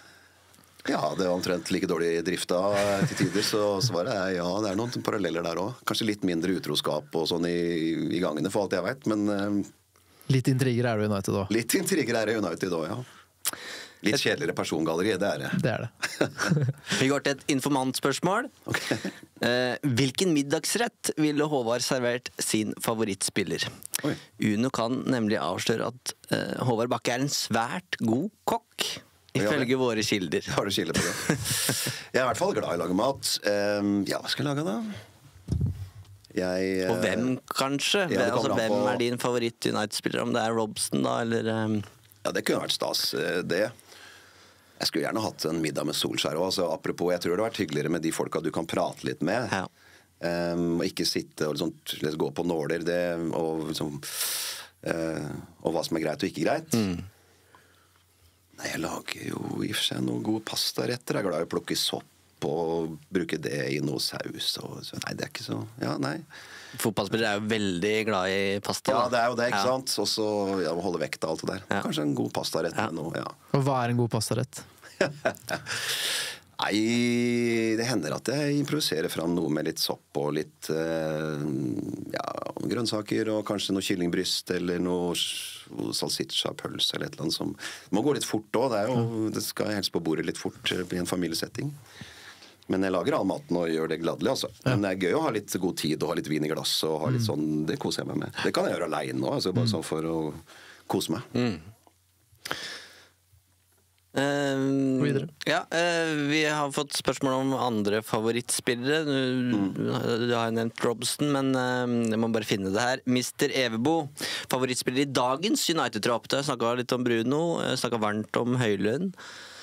Ja, det er omtrent like dårlig drifta til tider, så svaret er ja. Det er noen paralleller der òg. Kanskje litt mindre utroskap og sånn i, i gangene, for alt jeg veit. Men eh, Litt intriger er det i United òg. litt intriger er det i United òg, ja. Litt kjedeligere persongalleri, det er det. Det er det. Vi går til et informantspørsmål. Ok. Eh, hvilken middagsrett ville Håvard servert sin favorittspiller? Oi. Uno kan nemlig avsløre at eh, Håvard Bakke er en svært god kokk, ifølge våre kilder. Har du skille på det? Jeg er i hvert fall glad i å lage mat. Um, ja, hva skal jeg lage da? Jeg, Og hvem, kanskje? Ja, det altså, kommer an hvem på- er din favoritt-United-spiller? Om det er Robson, da, eller eh, Ja, det kunne vært stas, eh, det. Jeg skulle gjerne hatt en middag med Solskjær òg. Altså, apropos, jeg tror det hadde vært hyggeligere med de folka du kan prate litt med. Ja. Um, og ikke sitte og liksom, liksom, gå på nåler det, og, liksom, eh, og hva som er greit og ikke greit. Mm. Nei, jeg lager jo i og for seg noen gode pastaretter. Jeg er glad i å plukke sopp og bruke det i noe saus. Og, så, nei, det er ikke så Ja, nei. Fotballspillere er jo veldig glad i pasta. Ja, da. det er jo det, ikke Ja. sant? Og så ja, må holde vekta og alt det der. Ja. Kanskje en god pastarett Ja. med noe, ja. Og hva er en god pastarett? Nei, Nei, det hender at jeg improviserer fram noe med litt sopp og litt eh, ja, grønnsaker og kanskje noe kyllingbryst eller noe salsiccia-pølse eller et eller annet som må gå litt fort også. Det, er jo, det skal helst på bordet litt fort i en familiesetting. Men jeg lager all maten og gjør det gladelig, altså. Men det er gøy å ha litt god tid og ha litt vin i glass og ha litt sånn, det koser jeg meg med. Det kan jeg gjøre alene også, altså, bare sånn for å kose meg. Mm. Uh, videre. Ja, uh, vi har fått spørsmål om andre favorittspillere. Du, mm. du har nevnt Robson, men uh, jeg må bare finne det her. mister Evebo, favorittspiller i dagens United-tropp. Jeg snakket litt om Bruno, jeg snakket varmt om Høylund.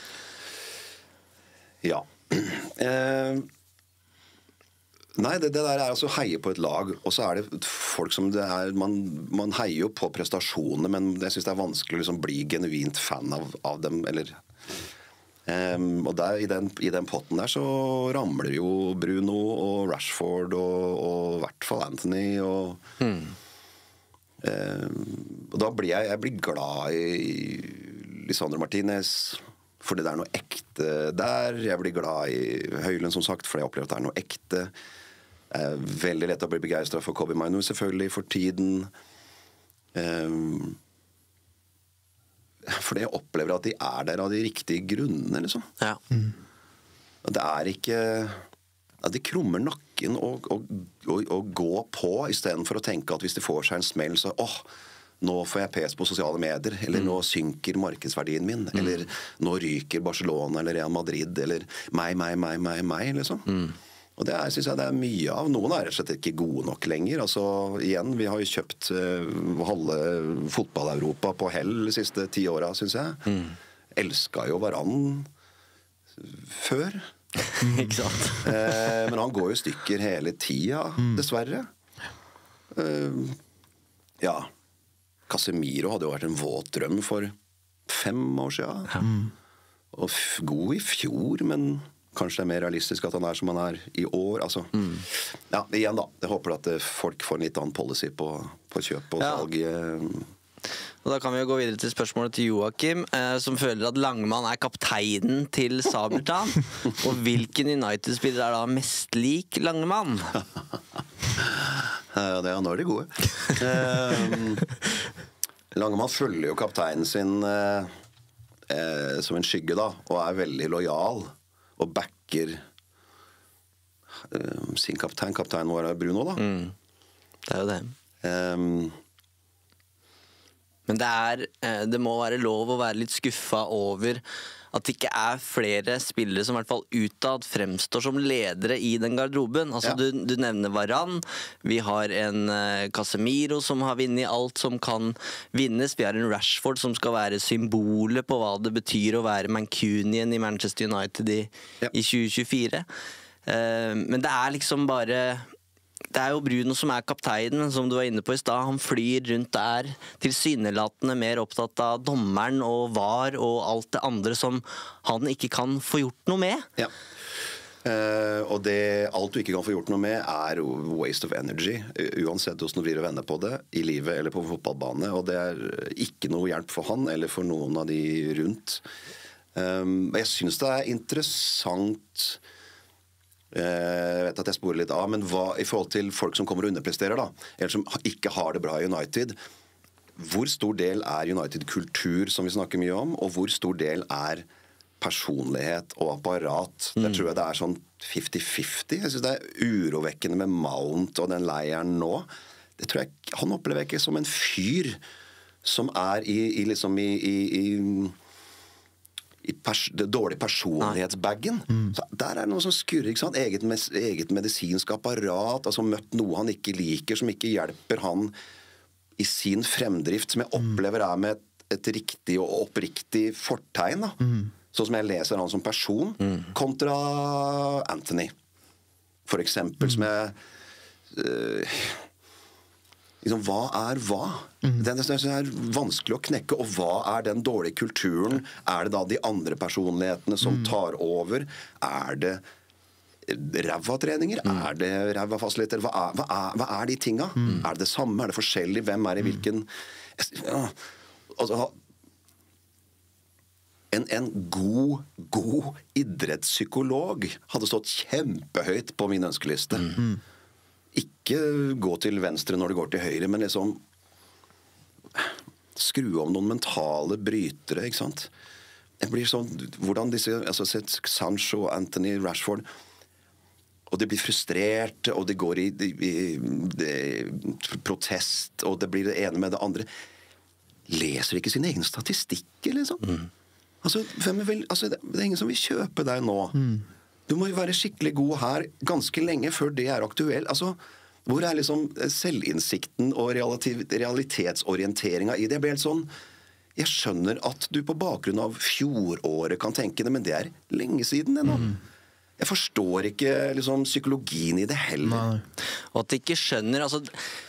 Ja. Eh, nei, det, det der er altså heie på et lag, og så er det folk som det er man, man heier jo på prestasjonene, men jeg synes det er vanskelig å liksom bli genuint fan av, av dem, eller eh, og der, i, den, i den potten der så ramler jo Bruno og Rashford og, og i hvert fall Anthony og mm. eh, og da blir jeg, jeg blir glad i Lisandro Martinez fordi det er noe ekte der. Jeg blir glad i Høylund, som sagt, fordi jeg opplever at det er noe ekte. Det er veldig lett å bli begeistret for Kobe Mainoo, selvfølgelig, for tiden. Um, fordi jeg opplever at de er der av de riktige grunnene, liksom. Ja. Mm. Det er ikke... At de krummer nakken og, og, og, og går på, i stedet for å tenke at hvis de får seg en smell, så... åh, nå får jeg pes på sosiale medier, eller mm. nå synker markedsverdien min, mm. eller nå ryker Barcelona eller Real Madrid, eller meg, meg, meg, meg, meg, liksom. Mm. Og det er, synes jeg det er mye av. Noen er rett og slett ikke gode nok lenger. Altså, igjen, vi har jo kjøpt uh, halve fotball-Europa på hell de siste ti åra, synes jeg. Mm. Elsket jo Varane før. Ikke sant? uh, men han går jo stykker hele tida, mm. dessverre. Uh, ja. Casemiro hadde jo vært en våt drøm for fem år siden. Mm. Og f- god i fjor, men kanskje det er mer realistisk at han er som han er i år. Altså, mm. ja, igjen da. Jeg håper at folk får en litt annen policy på, på kjøp og ja. salg. Og da kan vi jo gå videre til spørsmålet til Joakim, eh, som føler at Langmann er kapteinen til Sabeltann. Og hvilken United-spiller er da mest lik Langmann? Ja, det er nå er de gode. um, Langemann følger jo kapteinen sin eh, eh, som en skygge da, og er veldig lojal og backer eh, sin kaptein. Kapteinen vår er Bruno da. Mm. Det er jo det. Um, Men det er, det må være lov å være litt skuffa over at det ikke er flere spillere som i hvert fall utad fremstår som ledere i den garderoben. Altså, ja. du, du nevner Varane, vi har en uh, Casemiro som har vunnet alt som kan vinnes, vi har en Rashford som skal være symbolet på hva det betyr å være Mancunian i Manchester United i, ja. i tjue tjuefire. Uh, men det er liksom bare... Det er jo Bruno som er kapteinen, som du var inne på i stad. Han flyr rundt der, tilsynelatende mer opptatt av dommeren og var og alt det andre som han ikke kan få gjort noe med. Ja. Uh, og det, alt du ikke kan få gjort noe med er waste of energy, uansett hvordan du blir å vende på det, i livet eller på fotballbane. Og det er ikke noe hjelp for han eller for noen av de rundt. Um, jeg synes det er interessant... Jeg vet at jeg sporer litt av, men hva, i forhold til folk som kommer og underpresterer da, eller som ikke har det bra i United, hvor stor del er United-kultur som vi snakker mye om, og hvor stor del er personlighet og apparat? Mm. Der tror jeg det er sånn fifty-fifty. Jeg synes det er urovekkende med Mount og den leiren nå. Det tror jeg, han opplever jeg ikke som en fyr som er i, i liksom i, i, i i pers det dårlige personlighetsbaggen. Mm. Så der er det noe som skurrer, ikke sant? Eget, mes eget medisinsk apparat, altså møtt noe han ikke liker, som ikke hjelper han i sin fremdrift, som jeg opplever er med et, et riktig og oppriktig fortegn, da. Mm. Sånn som jeg leser han som person, mm. kontra Anthony, for eksempel, mm. som jeg... Øh, liksom, hva er hva? Mm. Det er vanskelig å knekke, og hva er den dårlige kulturen? Er det da de andre personlighetene som mm. tar over? Er det ræva treninger? Mm. Er det ræva fasiliteter? Hva er, hva, er, hva er de tinga? Mm. Er det det samme? Er det forskjellig? Hvem er i hvilken... Ja, altså, en, en god, god idrettspsykolog hadde stått kjempehøyt på min ønskeliste. Mm. Ikke gå til venstre når det går til høyre, men liksom skru om noen mentale brytere, ikke sant? Det blir sånn, hvordan disse, altså sett Sancho, Anthony, Rashford, og de blir frustrert, og de går i, i, i, i protest, og det blir det ene med det andre. Leser ikke sine egne statistikker, liksom. Mm. Altså, hvem er vel, altså, det er ingen som vil kjøpe deg nå. Mm. Du må jo være skikkelig god her ganske lenge før det er aktuelt. Altså, hvor er liksom selvinnsikten og realitetsorienteringa i det? Jeg blir helt sånn, jeg skjønner at du på bakgrunn av fjoråret kan tenke det, men det er lenge siden ennå. Mm. Jeg forstår ikke liksom psykologien i det heller. Nei. Og at de ikke skjønner, altså,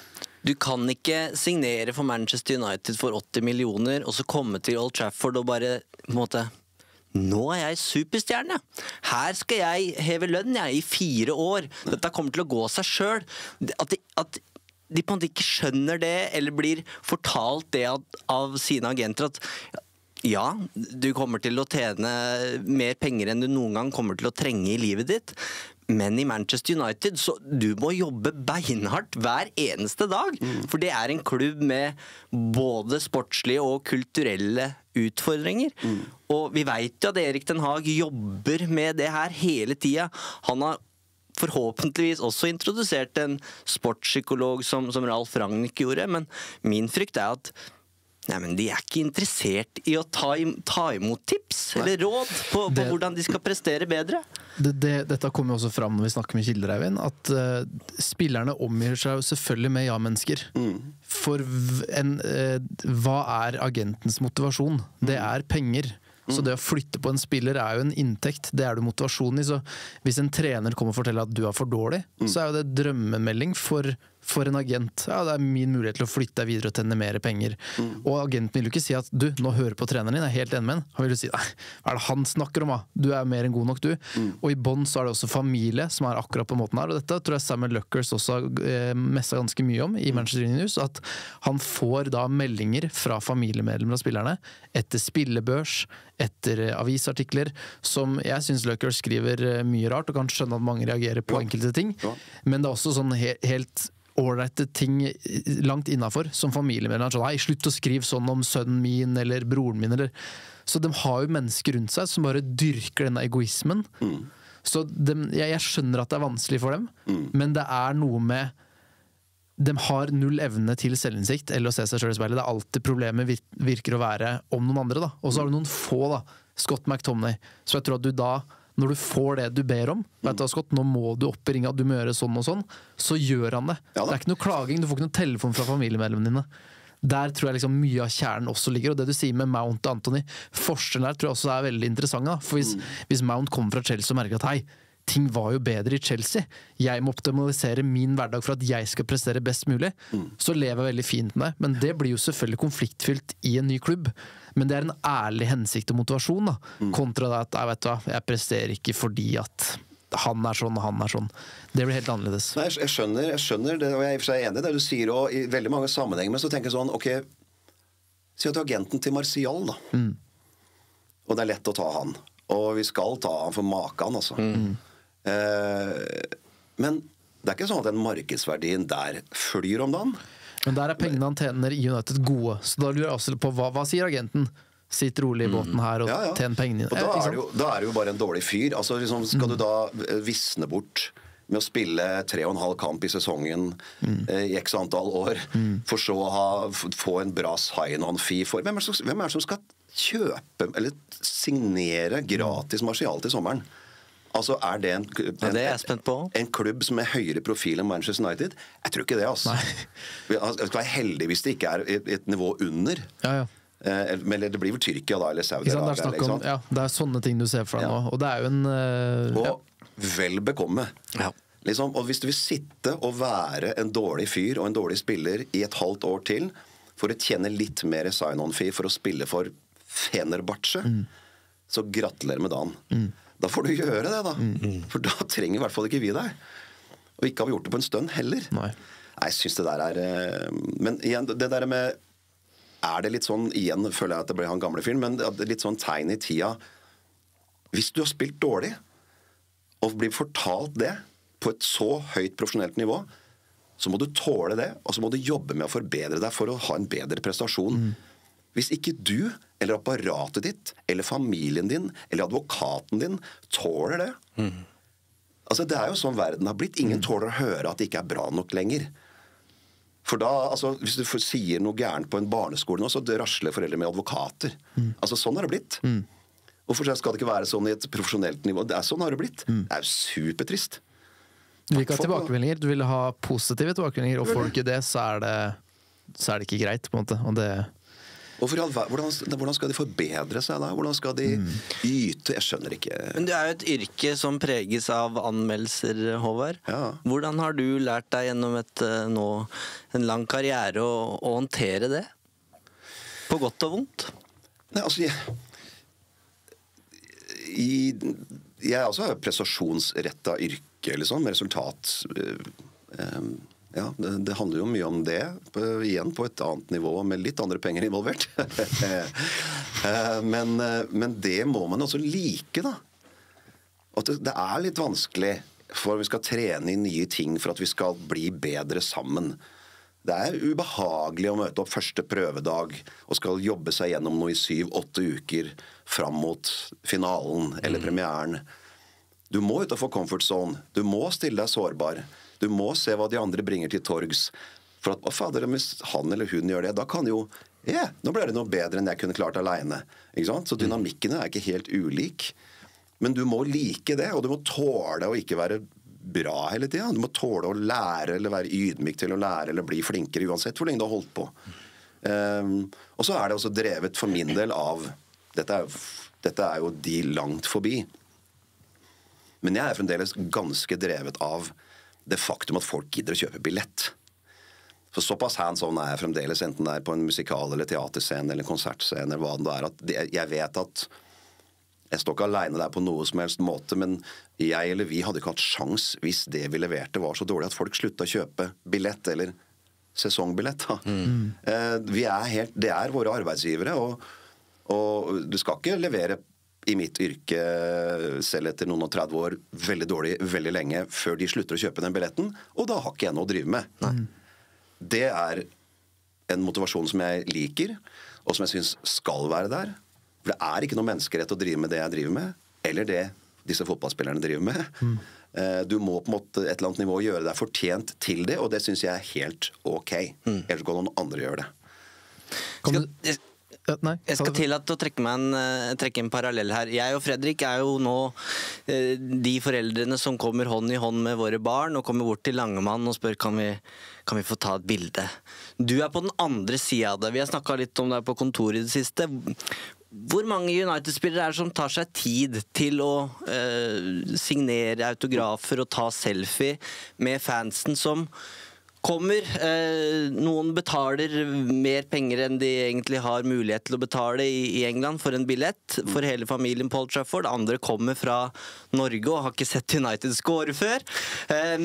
du kan ikke signere for Manchester United for åtti millioner, og så komme til Old Trafford og bare, på en måte, nå er jeg superstjerne. Her skal jeg heve lønn jeg, i fire år. Dette kommer til å gå seg selv. At de, at de på en måte ikke skjønner det, eller blir fortalt det av, av sine agenter, at ja, du kommer til å tjene mer penger enn du noen gang kommer til å trenge i livet ditt. Men i Manchester United, så du må jobbe beinhardt hver eneste dag. Mm. For det er en klubb med både sportslige og kulturelle utfordringer. Mm. Og vi vet jo at Erik Ten Hag jobber med det her hele tida. Han har forhåpentligvis også introdusert en sportspsykolog som, som Ralf Rangnick gjorde, men min frykt er at nei, men de er ikke interessert i å ta, ta imot tips eller råd på, på det, hvordan de skal prestere bedre. Det, det, dette kommer jo også fram når vi snakker med Kilder, Eivind, at uh, spillerne omgir seg jo selvfølgelig med ja-mennesker. Mm. For en, uh, hva er agentens motivasjon? Det er penger. Så det å flytte på en spiller er jo en inntekt, det er du motivasjonen i. Så hvis en trener kommer og forteller at du er for dårlig, mm. så er jo det drømmemelding for, for en agent. Ja, det er min mulighet til å flytte deg videre og tjene mer penger. Mm. Og agenten vil jo ikke si at du, nå hører på treneren din, jeg er helt enig med han. Han vil jo si, nei, hva er det han snakker om da? Du er mer enn god nok du. Mm. Og i bånd så er det også familie som er akkurat på måten her. Og dette tror jeg Samuel Luckers også har eh, messet ganske mye om i Manchester United News, at han får da meldinger fra familiemedlemmer av spillerne etter spillebørs, etter avisartikler, som jeg synes Luckers skriver mye rart, og kan skjønne at mange reagerer på ja. enkelte ting. Ja. Men det er også sånn he helt ålreite ting langt innenfor, som familiemedlemmer. Sånn, nei, slutt å skrive sånn om sønnen min, eller broren min, eller... Så de har jo mennesker rundt seg som bare dyrker denne egoismen. Mm. Så de, jeg, jeg skjønner at det er vanskelig for dem, mm. men det er noe med de har null evne til selvinnsikt eller å se seg selv i speilet. Det er alltid problemet virker å være om noen andre da. Og så har du noen få da, Scott McTominay. Så jeg tror at du da, når du får det du ber om, mm. vet du Scott, nå må du opp i ringa, du må gjøre sånn og sånn, så gjør han det. Ja, det er ikke noe klaging, du får ikke noe telefon fra familiemedlemmene dine. Der tror jeg liksom mye av kjernen også ligger, og det du sier med Mount og Anthony, forskjellen der tror jeg også er veldig interessant da. For hvis, mm. hvis Mount kommer fra Chelsea og merker at hei, ting var jo bedre i Chelsea. Jeg må optimalisere min hverdag for at jeg skal prestere best mulig. Mm. Så lever jeg veldig fint med det. Men det blir jo selvfølgelig konfliktfylt i en ny klubb. Men det er en ærlig hensikt og motivasjon da. Mm. Kontra det at jeg, vet hva, jeg presterer ikke fordi at han er sånn og han er sånn. Det blir helt annerledes. Nei, jeg skjønner, jeg skjønner det, og jeg er i og for seg enig i det du sier, og i veldig mange sammenhenger, men så tenker jeg sånn, ok, si at du er agenten til Martial da. Mm. Og det er lett å ta han. Og vi skal ta han for maken, altså. Mm. Eh, men det er ikke sånn at den markedsverdien der flyr om dagen. Men der er pengene han tjener i United gode, så da lurer jeg også på hva, hva sier agenten? Sitt rolig i båten her og ja, ja. tjen pengene. Og da er, det jo, da er det jo bare en dårlig fyr. Altså, liksom, skal mm. du da visne bort med å spille tre og en halv kamp i sesongen mm. eh, i x antall år, mm. for så å ha, få en bra sign-on-fee for hvem er, som, hvem er det som skal kjøpe eller signere gratis Martial til sommeren? Altså, er det en, en, ja, det er jeg spent på. En klubb som er høyere profil enn Manchester United? Jeg tror ikke det, altså. Vi skal være heldige hvis det ikke er et, et nivå under. Ja, ja. Eh, men det blir vel Tyrkia da, eller Saudi-Arabia. Det, ja, det er sånne ting du ser for deg ja. nå. Og det er jo en... Uh, og ja. vel bekomme. Ja. Liksom, og hvis du vil sitte og være en dårlig fyr og en dårlig spiller i et halvt år til, for å tjene litt mer sign-on-fee for å spille for Fenerbahçe, mm. så gratulerer med dagen. Mm. Da får du gjøre det, da. Mm. For da trenger i hvert fall ikke vi deg. Og ikke har vi gjort det på en stund heller. Nei. Nei, jeg synes det der er... Men igjen, det der med er det litt sånn, igjen føler jeg at det blir han gamle film, men det er litt sånn tegn i tida. Hvis du har spilt dårlig, og blir fortalt det på et så høyt profesjonelt nivå, så må du tåle det, og så må du jobbe med å forbedre deg for å ha en bedre prestasjon. Mm. Hvis ikke du, eller apparatet ditt, eller familien din, eller advokaten din, tåler det. Mm. Altså, det er jo sånn verden har blitt. Ingen tåler å høre at det ikke er bra nok lenger. For da, altså, hvis du sier noe gærent på en barneskole nå, så rasler foreldre med advokater. Mm. Altså, sånn har det blitt. Mm. Hvorfor skal det ikke være sånn i et profesjonelt nivå? Det er sånn har det blitt. Mm. Det er jo supertrist. Du vil ikke ha tilbakemeldinger, du vil ha positive tilbakemeldinger, og får du ikke det, så er det, så er det ikke greit, på en måte. Og det... Hvorfor, hvordan, hvordan skal de forbedre seg da? Hvordan skal de mm. yte? Jeg skjønner ikke. Men det er jo et yrke som preges av anmeldelser, Håvard. Ja. Hvordan har du lært deg gjennom et, nå, en lang karriere å, å håndtere det? På godt og vondt? Nei, altså jeg, i, jeg også har prestasjonsrettet yrke, liksom, med resultat. Um, Ja, det, det handler jo mye om det, på, igjen på et annet nivå, med litt andre penger involvert. men, men det må man også like, da. At det, det er litt vanskelig, for vi skal trene i nye ting for at vi skal bli bedre sammen. Det er ubehagelig å møte opp første prøvedag og skal jobbe seg gjennom noe i syv-åtte uker fram mot finalen eller premieren. Du må utenfor comfort zone. Du må stille deg sårbar. Du må se hva de andre bringer til torgs. For at, å fader, hvis han eller hun gjør det, da kan jo, ja, yeah, nå ble det noe bedre enn jeg kunne klart alene. Ikke sant? Så dynamikkene er ikke helt ulik. Men du må like det, og du må tåle å ikke være bra hele tiden. Du må tåle å lære, eller være ydmyk til å lære, eller bli flinkere, uansett hvor lenge du har holdt på. Um, og så er det også drevet for min del av, dette er, dette er jo de langt forbi. Men jeg er fremdeles ganske drevet av det faktum at folk gidder å kjøpe billett. For såpass hands-on er jeg fremdeles, enten det er på en musikal eller teaterscene eller konsertscene eller hva det er, at det, jeg vet at jeg står ikke alene der på noe som helst måte, men jeg eller vi hadde ikke hatt sjans hvis det vi leverte var så dårlig at folk sluttet å kjøpe billett eller sesongbillett. Mm. Eh, vi er helt, det er våre arbeidsgivere, og, og du skal ikke levere i mitt yrke selv etter noen og tretti år veldig dårlig, veldig lenge før de slutter å kjøpe den billetten, og da har ikke jeg noe å drive med. Nei. Det er en motivasjon som jeg liker, og som jeg synes skal være der. For det er ikke noe menneskerett å drive med det jeg driver med, eller det disse fotballspillerne driver med. Mm. Du må på en måte et eller annet nivå gjøre deg fortjent til det, og det synes jeg er helt ok. Mm. Ellers kan noen andre gjøre det. Skal, jeg, Nei, jeg skal tillate å trekke, meg en, trekke en parallell her. Jeg og Fredrik er jo nå eh, de foreldrene som kommer hånd i hånd med våre barn og kommer bort til Langemann og spør kan vi, kan vi få ta et bilde. Du er på den andre siden av det. Vi har snakket litt om det på kontoret i det siste. Hvor mange United-spillere er det som tar seg tid til å eh, signere autografer og ta selfie med fansen som kommer, eh, noen betaler mer penger enn de egentlig har mulighet til å betale i, i England for en billett for hele familien på Old Trafford. Andre kommer fra Norge og har ikke sett United score før. Eh,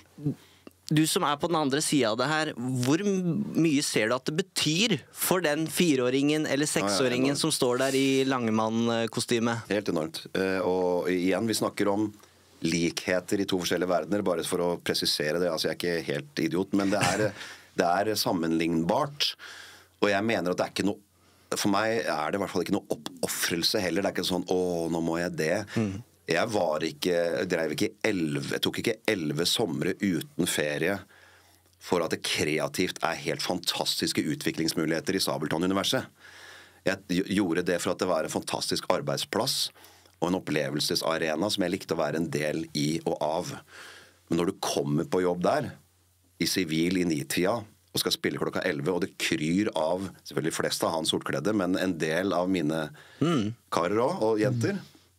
du som er på den andre siden av det her, hvor mye ser du at det betyr for den fireåringen eller seksåringen ja, ja, som står der i Langemann-kostyme? Helt enormt. Eh, og igjen, vi snakker om likheter i to forskjellige verdener, bare for å presisere det. Altså, jeg er ikke helt idiot, men det er, det er sammenlignbart. Og jeg mener at det er ikke noe, for meg er det i hvert fall ikke noe oppofrelse heller. Det er ikke sånn, å, nå må jeg det. Mm. Jeg var ikke, jeg drev ikke elleve, jeg tok ikke elleve somre uten ferie for at det kreativt er helt fantastiske utviklingsmuligheter i Sabeltann-universet. Jeg gjorde det for at det var en fantastisk arbeidsplass, og en opplevelsesarena som jeg likte å være en del i og av. Men når du kommer på jobb der, i sivil i nitida, og skal spille klokka elleve, og det kryr av, selvfølgelig flest av han sortkledde, men en del av mine mm. karer også, og jenter,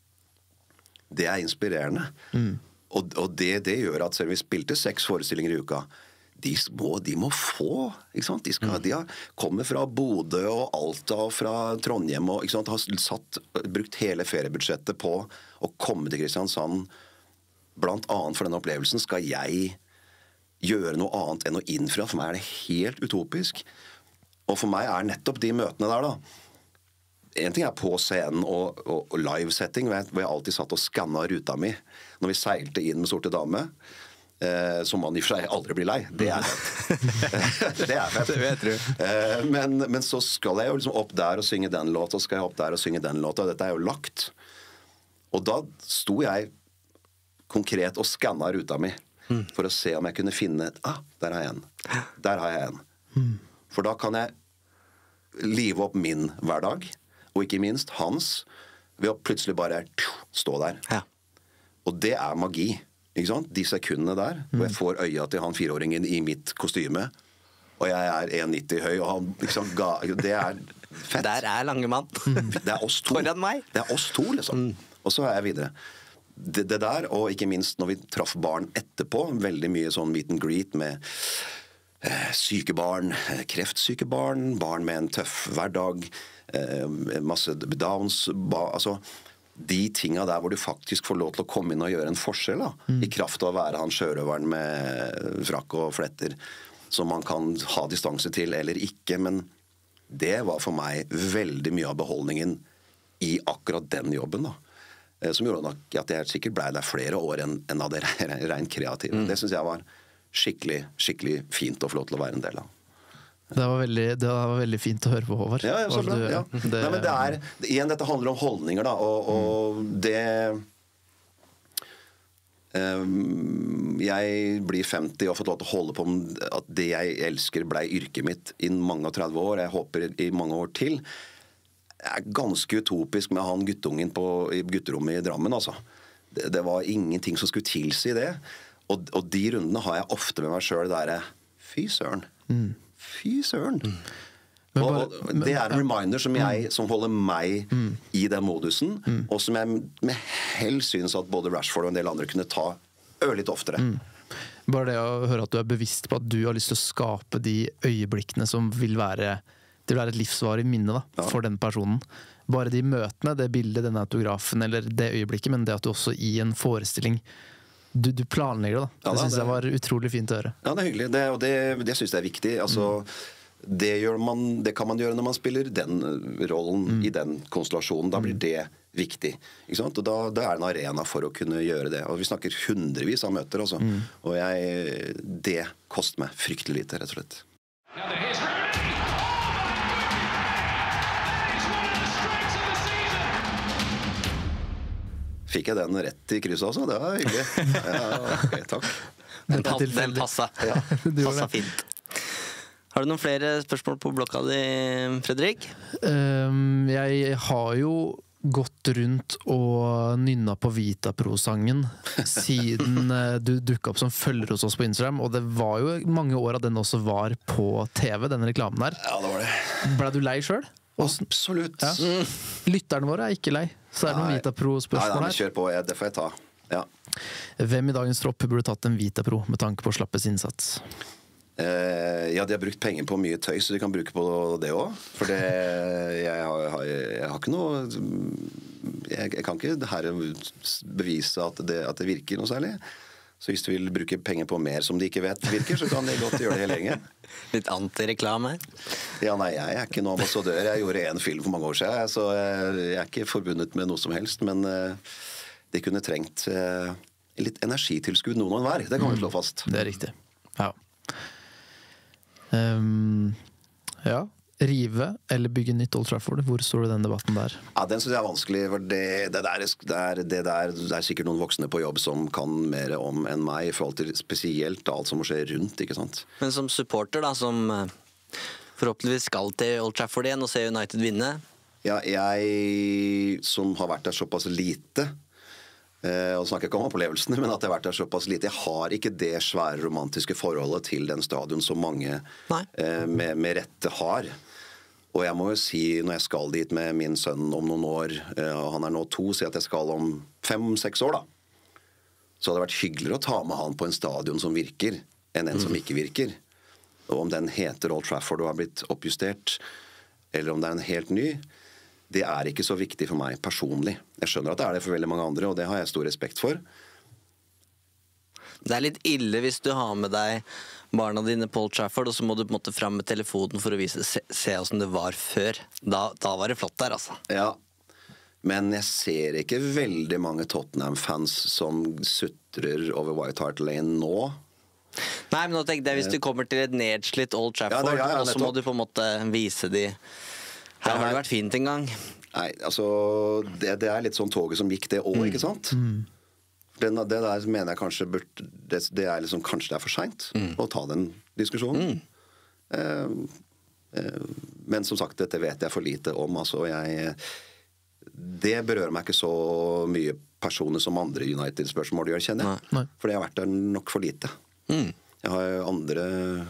det er inspirerende. Mm. Og, og det, det gjør at selv vi spilte seks forestillinger i uka, de må, de må få, ikke sant? De, skal, de har kommet fra Bodø og Alta og fra Trondheim og ikke sant? Har satt, brukt hele feriebudsjettet på å komme til Kristiansand. Blant annet for denne opplevelsen skal jeg gjøre noe annet enn å innfri. For meg er det helt utopisk. Og for meg er nettopp de møtene der, da. En ting er på scenen og, og, og live-setting, hvor jeg, hvor jeg alltid satt og skanna ruta mi. Når vi seilte inn med Sorte Dame, eh, som man i og for seg aldri blir lei. Det er fett. Det er fett. Det vet du. Eh, men, men så skal jeg jo liksom opp der og synge den låta, og skal jeg opp der og synge den låta. Dette er jo lagt. Og da sto jeg konkret og skanna ruta mi mm. for å se om jeg kunne finne ah, der har jeg en. Der har jeg en. Mm. For da kan jeg live opp min hverdag. Og ikke minst hans, ved å plutselig bare stå der. Ja. Og det er magi, ikke sant? De sekundene der, mm. hvor jeg får øya til han fireåringen i mitt kostyme, og jeg er en nitti høy, og han liksom ga, det er fett. Der er Langemann. Det er oss to. Foran meg. Det er oss to, liksom. Mm. Og så er jeg videre. Det, det der, og ikke minst når vi traff barn etterpå, veldig mye sånn meet and greet med eh, syke barn, kreftsyke barn, barn med en tøff hverdag, Eh, masse downs, ba, altså de tinga der hvor du faktisk får lov til å komme inn og gjøre en forskjell da, mm. i kraft av å være han sjørøveren med frakk og fletter som man kan ha distanse til eller ikke, men det var for meg veldig mye av beholdningen i akkurat den jobben da, eh, som gjorde nok at jeg sikkert ble der flere år enn, enn av det rent kreative. Mm. Det synes jeg var skikkelig, skikkelig fint å få lov til å være en del av. Det var, veldig, det var veldig fint å høre på, Håvard. Ja, ja, så bra. Du, ja. Det... Nei, men det er, igjen, dette handler om holdninger, da, og, og mm. det um, Jeg blir femti og har fått lov til å holde på med at det jeg elsker ble yrket mitt i mange og tretti år, jeg håper i mange år til. Det er ganske utopisk med han guttungen på, i gutterommet i Drammen, altså. Det, det var ingenting som skulle tilsi det. Og, og de rundene har jeg ofte med meg selv der, fy søren. Mm. Fy søren. Mm. Bare, og, og det er en reminder som, jeg, som holder meg mm. i den modusen, mm. og som jeg med hell synes at både Rashford og en del andre kunne ta litt oftere. Mm. Bare det å høre at du er bevisst på at du har lyst til å skape de øyeblikkene som vil være, det vil være et livsvarig minne da, ja. For den personen. Bare de møtene, det bildet, den autografen eller det øyeblikket, men det at du også i en forestilling Du, du planlegger det, da. Det ja, synes jeg var utrolig fint å høre. Ja, det er hyggelig. Det, og det, det synes jeg er viktig. Altså, mm. det, gjør man, det kan man gjøre når man spiller den rollen mm. i den konstellasjonen. Da blir det viktig. Ikke sant? Og da, da er det en arena for å kunne gjøre det. Og vi snakker hundrevis av møter, altså. Mm. Og jeg, det koster meg fryktelig lite, rett og slett. Fikk jeg den rett i krysset også? Det var hyggelig. Ja, ok, takk. Den, den passa. Ja. Passa fint. Har du noen flere spørsmål på blokka di, Fredrik? Um, jeg har jo gått rundt og nynna på Vitapro-sangen siden du dukket opp som følger hos oss på Instagram, og det var jo mange år at den også var på T V, denne reklamen der. Ja, det var det. Ble du lei selv? Absolutt. Ja. Lytterne våre er ikke lei. Så er det noen Vitapro-spørsmål her. Nei, kjør på. Det får jeg ta. Ja. Hvem i dagens tropp burde tatt en Vitapro med tanke på Slappes innsats? Eh, ja, de har brukt penger på mye tøy, så de kan bruke på det også. For det, jeg, har, jeg har ikke noe jeg, jeg kan ikke her bevise at det, at det virker noe særlig. Så hvis du vil bruke penger på mer som de ikke vet virker, så kan de godt gjøre det hele lenge. Litt antireklame? Ja, nei, jeg er ikke noen ambassadør. Jeg gjorde en film for mange år siden, så jeg er ikke forbundet med noe som helst. Men de kunne trengt litt energitilskudd noen og hver. Det kan vi slå fast. Det er riktig. Ja. Um, ja. Rive eller bygge nytt Old Trafford? Hvor står du den debatten der? Ja, den synes jeg er vanskelig, for det, det, der, det, er, det, der, det er sikkert noen voksne på jobb som kan mer om enn meg, i forhold til spesielt alt som må skje rundt, ikke sant? Men som supporter da, som forhåpentligvis skal til Old Trafford igjen og se United vinne? Ja, jeg som har vært der såpass lite, og snakker ikke om opplevelsene, men at jeg har vært der såpass lite. Jeg har ikke det svære romantiske forholdet til den stadion som mange eh, med, med rette har. Og jeg må jo si, når jeg skal dit med min sønn om noen år, eh, han er nå to, sier at jeg skal om fem-seks år da, så hadde det vært hyggeligere å ta med han på en stadion som virker, enn en mm. som ikke virker. Og om den heter Old Trafford og har blitt oppjustert, eller om det er en helt ny, det er ikke så viktig for meg personlig. Jeg skjønner at det er det for veldig mange andre, og det har jeg stor respekt for. Det er litt ille hvis du har med deg barna dine på Old Trafford, og så må du på en måte fram med telefonen for å vise, se, se hvordan det var før. Da, da var det flott der, altså. Ja, men jeg ser ikke veldig mange Tottenham-fans som sutrer over White Hart Lane nå. Nei, men nå tenkte jeg hvis du kommer til et nedslitt Old Trafford, ja, ja, ja, og så må du på en måte vise de her har det vært fint en gang. Nei, altså det, det er litt sånn toget som gikk det år, mm. ikke sant? Mm. Den, det der mener jeg kanskje burde, det, det er liksom, kanskje det er for sent mm. å ta den diskusjonen. Mm. Eh, eh, men som sagt, dette vet jeg for lite om. Altså, jeg, det berører meg ikke så mye personer som andre United-spørsmål gjør, kjenner jeg. Nei. For det har vært der nok for lite. Mm. Jeg har andre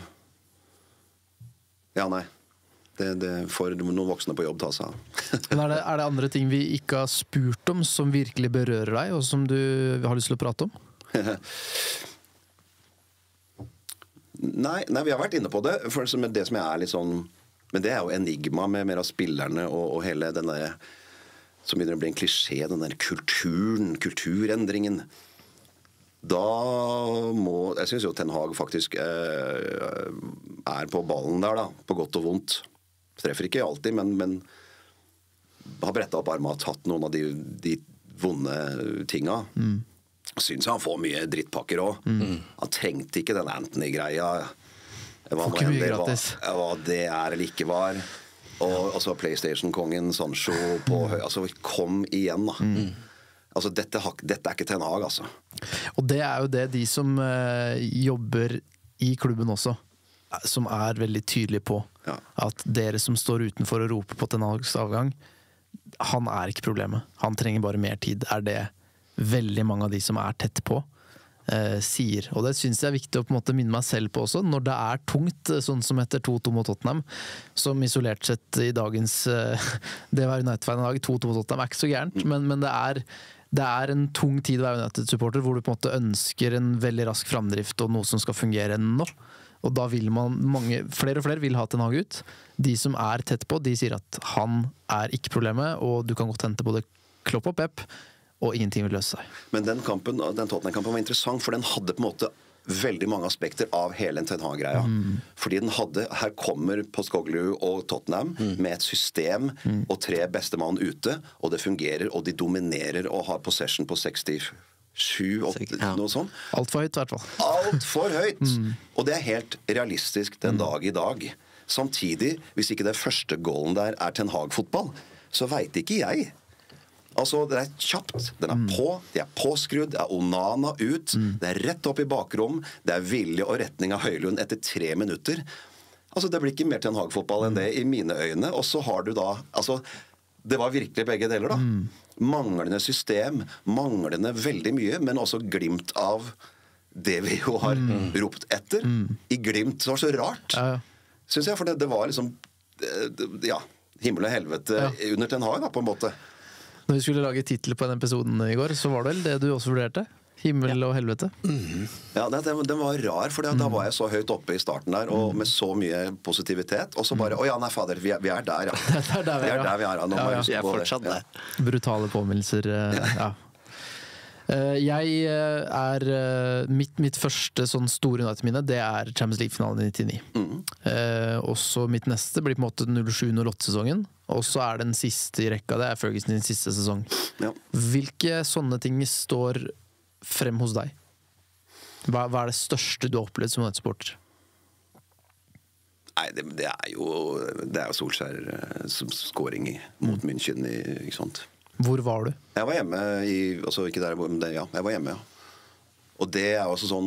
Ja, nei. Det, det får noen voksne på jobb ta seg av. Men er det, er det andre ting vi ikke har spurt om som virkelig berører deg, og som du har lyst til å prate om? nei, nei, vi har vært inne på det. For det som er litt sånn, men det er jo enigma med mer av spillerne og, og hele den der som begynner å bli en klisjé, den der kulturen, kulturendringen. Da må jeg synes jo Ten Hag faktisk eh, er på ballen der, da, på godt og vondt. Treffer ikke alltid, men, men har brettet opp armene og tatt noen av de, de vonde tinga. Mm. Synes han får mye drittpakker også. Mm. Han trengte ikke den Anthony-greia. Hva, Får ikke mye gratis. Hva, hva det er eller ikke var. Og ja. Altså PlayStation-kongen Sancho på høy. Altså, kom igjen, da. Mm. Altså, dette, dette er ikke Ten Hag, altså. Og det er jo det de som uh, jobber i klubben også, som er veldig tydelige på. Ja. At dere som står utenfor og roper på Ten Hags avgang, han er ikke problemet. Han trenger bare mer tid. Er det veldig mange av de som er tett på, uh, sier. Og det synes jeg er viktig å på en måte minne meg selv på også, når det er tungt, sånn som etter to to mot Tottenham, som isolert sett i dagens uh, det å være United-fan i dag, to to mot Tottenham er ikke så gærent, mm. men, men det er Det er en tung tid å være United-supporter, hvor du på en måte ønsker en veldig rask framdrift og noe som skal fungere nå. Og da vil man, mange, flere og flere vil ha Ten Hag ut. De som er tett på, de sier at han er ikke problemet, og du kan godt hente både Klopp og Pep, og ingenting vil løse seg. Men den kampen, den Tottenham-kampen var interessant, for den hadde på en måte veldig mange aspekter av hele Ten Hag-greia. Mm. Fordi den hadde, her kommer Postecoglou og Tottenham mm. med et system mm. og tre beste mann ute, og det fungerer, og de dominerer og har possession på sekstisju åtti, ja. Noe sånt. Alt for høyt, i hvert fall. Alt for høyt! Mm. Og det er helt realistisk den mm. dag i dag. Samtidig, hvis ikke det første goalen der er Ten Hag-fotball, så vet ikke jeg. Altså, det er kjapt, den er på, de er påskrudd, det er Onana ut, mm. det er rett opp i bakrom, det er vilje og retning av Høylund etter tre minutter. Altså, det blir ikke mer Ten Hag-fotball enn det i mine øyne, og så har du da, altså, det var virkelig begge deler da. Mm. Manglende system, manglende veldig mye, men også glimt av det vi jo har mm. ropt etter. Mm. I glimt, det var så rart, ja, ja. Synes jeg, for det, det var liksom, ja, himmel og helvete ja. Under Ten Hag da, på en måte. Når vi skulle lage titel på den episoden i går, så var det vel det du også vurderte? Himmel ja. Og helvete. Mm. Ja, den, den var rar, for mm. da var jeg så høyt oppe i starten der, og med så mye positivitet, og så bare, å ja, nei, fader, vi er, vi er der, ja. det er der vi er, vi er, der vi er, ja. Nå ja, ja. Vi er fortsatt der. Ja. Brutale påminnelser, ja. Jeg er mitt, mitt første sånn store United-minne, det er Champions League-finalen i nittini. Mm. Eh, også mitt neste blir på en måte null sju null åtte-sesongen, og så er den siste i rekka, det er Ferguson sin siste sesong. Ja. Hvilke sånne ting står frem hos deg? Hva, hva er det største du har opplevd som United-supporter? Nei, det, det er jo det er jo Solskjær som scoring i, mot München i, ikke sant? Hvor var du? Jeg var hjemme i, altså ikke der, men det, ja, jeg var hjemme, ja. Og det er også sånn,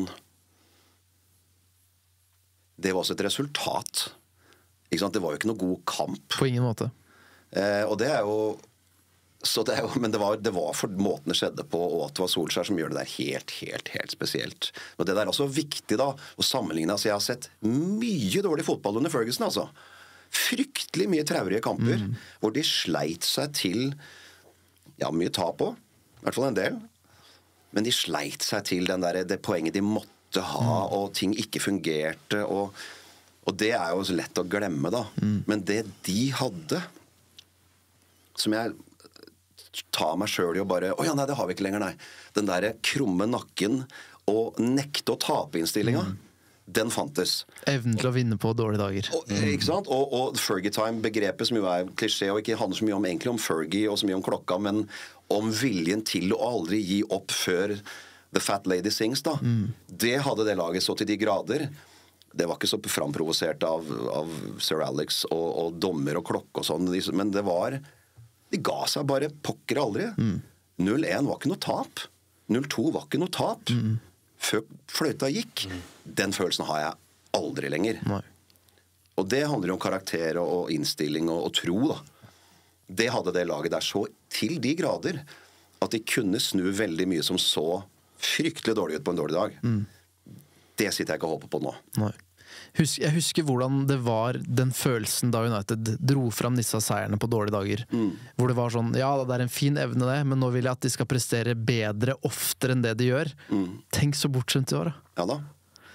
det var også et resultat. Ikke sant? Det var jo ikke noe god kamp. På ingen måte. Eh, og det er jo, så det er jo, men det var, det var for måten det skjedde på, og at det var Solskjær som gjør det der helt, helt, helt spesielt. Og det der er også viktig da, å sammenligne. Altså, jeg har sett mye dårlig fotball under Ferguson, altså. Fryktelig mye traurige kamper, mm. hvor de sleit seg til, ja, mye ta på, i hvert fall en del, men de sleit seg til den der, det poenget de måtte ha, mm. og ting ikke fungerte, og, og det er jo så lett å glemme da. Mm. Men det de hadde, som jeg tar meg selv i og bare, åja, nei, det har vi ikke lenger, nei. Den der krumme nakken, å nekte å tape innstillinga, mm. den fantes. Evnen til å vinne på dårlige dager. Og, ikke sant? Og, og Fergie Time-begrepet, som jo er klisjé, og ikke handler så mye om, egentlig om Fergie og så mye om klokka, men om viljen til å aldri gi opp før The Fat Lady Sings, da. Mm. Det hadde det laget så til de grader. Det var ikke så framprovosert av, av Sir Alex og, og dommer og klokke og sånn, men det var de ga seg bare pokker aldri. Mm. null én var ikke noe tap. null to var ikke noe tap. Mm. Før fløyta gikk. Mm. Den følelsen har jeg aldri lenger. Nei. Og det handler om karakter og, og innstilling og, og tro, da. Det hadde det laget der så til de grader at de kunne snu veldig mye som så fryktelig dårlig ut på en dårlig dag. Mm. Det sitter jeg ikke og håper på nå. Nei. Husk, jeg husker hvordan det var den følelsen da United dro fram disse seierne på dårlige dager. Mm. Hvor det var sånn, ja, det er en fin evne det, men nå vil jeg at de skal prestere bedre oftere enn det de gjør. Mm. Tenk så bortskjemt det var, da. Ja da.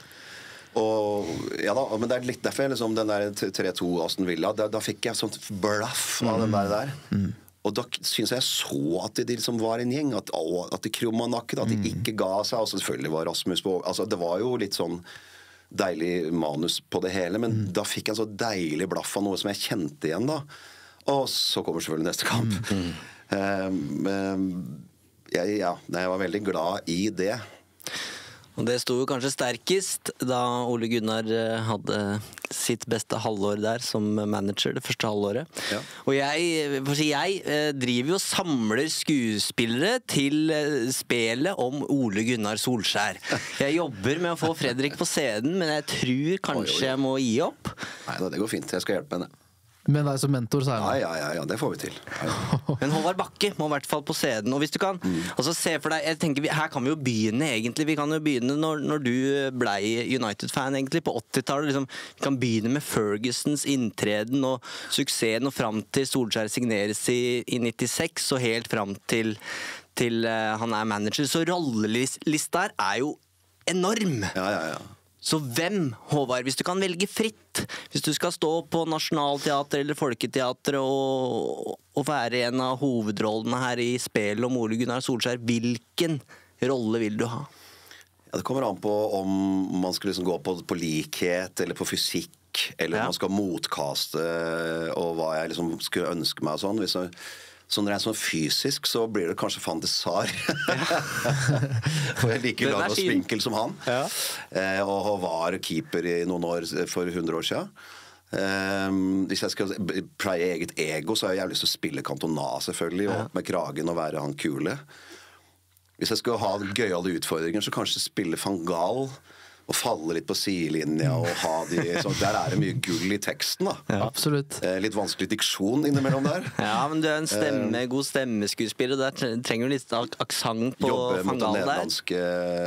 Og, ja da, men det er litt derfor liksom, den der tre to Aston Villa, da, da fikk jeg sånt blaff av mm. den der der. Mm. Og da synes jeg så at de liksom var en gjeng, at, å, at de krummanakket, at de mm. ikke ga seg, og selvfølgelig var Rasmus på, altså det var jo litt sånn deilig manus på det hele, men mm. da fikk jeg en så deilig blaff av noe som jeg kjente igjen da. Og så kommer selvfølgelig neste kamp. Mm. Um, um, jeg, ja, jeg var veldig glad i det. Og det sto jo kanskje sterkest da Ole Gunnar hadde sitt beste halvår der som manager, det første halvåret. Ja. Og jeg, for å si, jeg driver jo og samler skuespillere til spelet om Ole Gunnar Solskjær. Jeg jobber med å få Fredrik på scenen, men jeg tror kanskje oi, oi. jeg må gi opp. Nei, det går fint. Jeg skal hjelpe henne. Men deg som mentor, sa jeg. Ja, ja, ja, det får vi til. Ja. Men Håvard Bakke må i hvert fall på scenen. Og hvis du kan, mm. altså se for deg, jeg tenker, her kan vi jo begynne egentlig. Vi kan jo begynne når, når du ble United-fan egentlig på åttitallet. Liksom, vi kan begynne med Fergusons inntreden og suksessen og frem til Solskjær signeres i, i nittiseks og helt frem til, til uh, han er manager. Så rollelista her er jo enorm. Ja, ja, ja. Så hvem, Håvard, hvis du kan velge fritt, hvis du skal stå på Nationaltheater eller Folketeater og, og være en av hovedrollene her i spillet om Ole Gunnar Solskjær, hvilken rolle vil du ha? Ja, det kommer an på om man skal liksom gå på, på likhet eller på fysikk, eller om ja. man skal motkaste og hva jeg liksom skulle ønske meg og sånn. Hvis jeg Så når jeg er sånn fysisk, så blir det kanskje Van de Sar. Ja. For jeg liker lag og spinkel som han. Ja. Eh, og var keeper i noen år for hundre år siden. Eh, hvis jeg skal pleie eget ego, så har jeg lyst til å spille Cantona, selvfølgelig, og ja. med kragen og være han kule. Hvis jeg skal ha gøyale utfordringer, så kanskje spille Van Gaal, og falle litt på sidelinja og ha de så der er det mye gull i teksten da. Ja, absolutt. Eh, litt vanskelig diksjon innimellom der. Ja, men du er en stemme, eh, god stemmeskuespiller, og der trenger du litt ak aksent på Van Gaal der. Nederlandske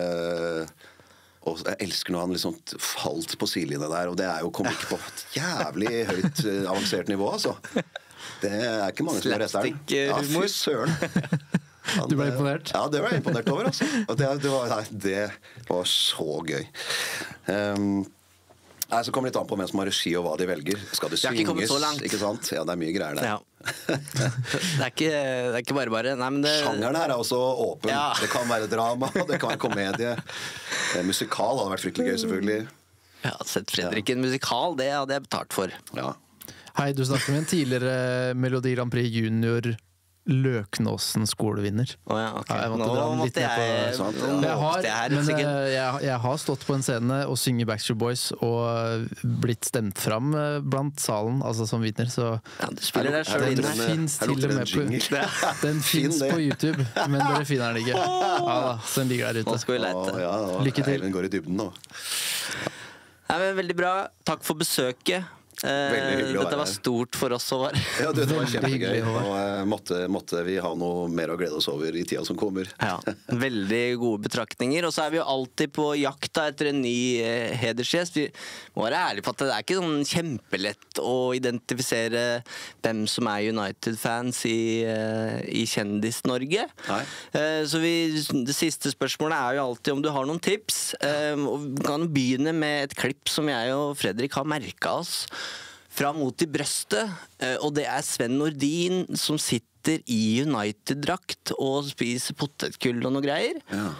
og jeg elsker når han liksom falt på sidelinja der, og det er jo komikk på et jævlig høyt avansert nivå, altså. Det er ikke mange som har rett der. Ja, fy søren. Han, du ble imponert? Ja, det var jeg imponert over, altså. Det, det, var, nei, det var så gøy. Um, nei, så kommer litt an på hvem som har regi og hva de velger. Skal det synges? Ikke, ikke sant? Ja, det er mye greier der. Ja. det, er ikke, det er ikke bare bare. Nei, men det... Sjangeren her er også åpen. Ja. Det kan være drama, det kan være komedie. Musikal hadde vært fryktelig gøy, selvfølgelig. Ja, sett Fredrik en musikal, det hadde jeg betalt for. Ja. Hei, du snakker med en tidligere Melodi Grand Prix Junior Løknåsen skolevinner. Oh ja, okay. Ja, jeg måtte dra den litt ned på sant, ja. jeg, har, men, jeg, jeg har stått på en scene og synge Backstreet Boys og blitt stemt fram blant salen, altså som vitner, så ja, du spiller der selv. Den finnes til og med på Den finnes på YouTube, men dere finner den ikke. Ja da, så den ligger der ute. Nå skal vi lete. Ja, lykke til. Den går i dybden nå. Ja, men veldig bra. Takk for besøket. Eh, dette var stort for oss, Håvard. Ja, det, det var kjempegøy. Og uh, måtte, måtte vi ha noe mer å glede oss over i tida som kommer. Ja, veldig gode betraktninger. Og så er vi jo alltid på jakt etter en ny uh, hedersgjest. Vi må være ærlige på at det er ikke sånn kjempelett å identifisere hvem som er United-fans i, uh, i Kjendis-Norge. Uh, så vi, det siste spørsmålet er jo alltid om du har noen tips. Uh, og vi kan begynne med et klipp som jeg og Fredrik har merket oss fra mot i brøstet, og det er Sven Nordin som sitter i United-drakt og spiser potetgull og noe greier. Ja.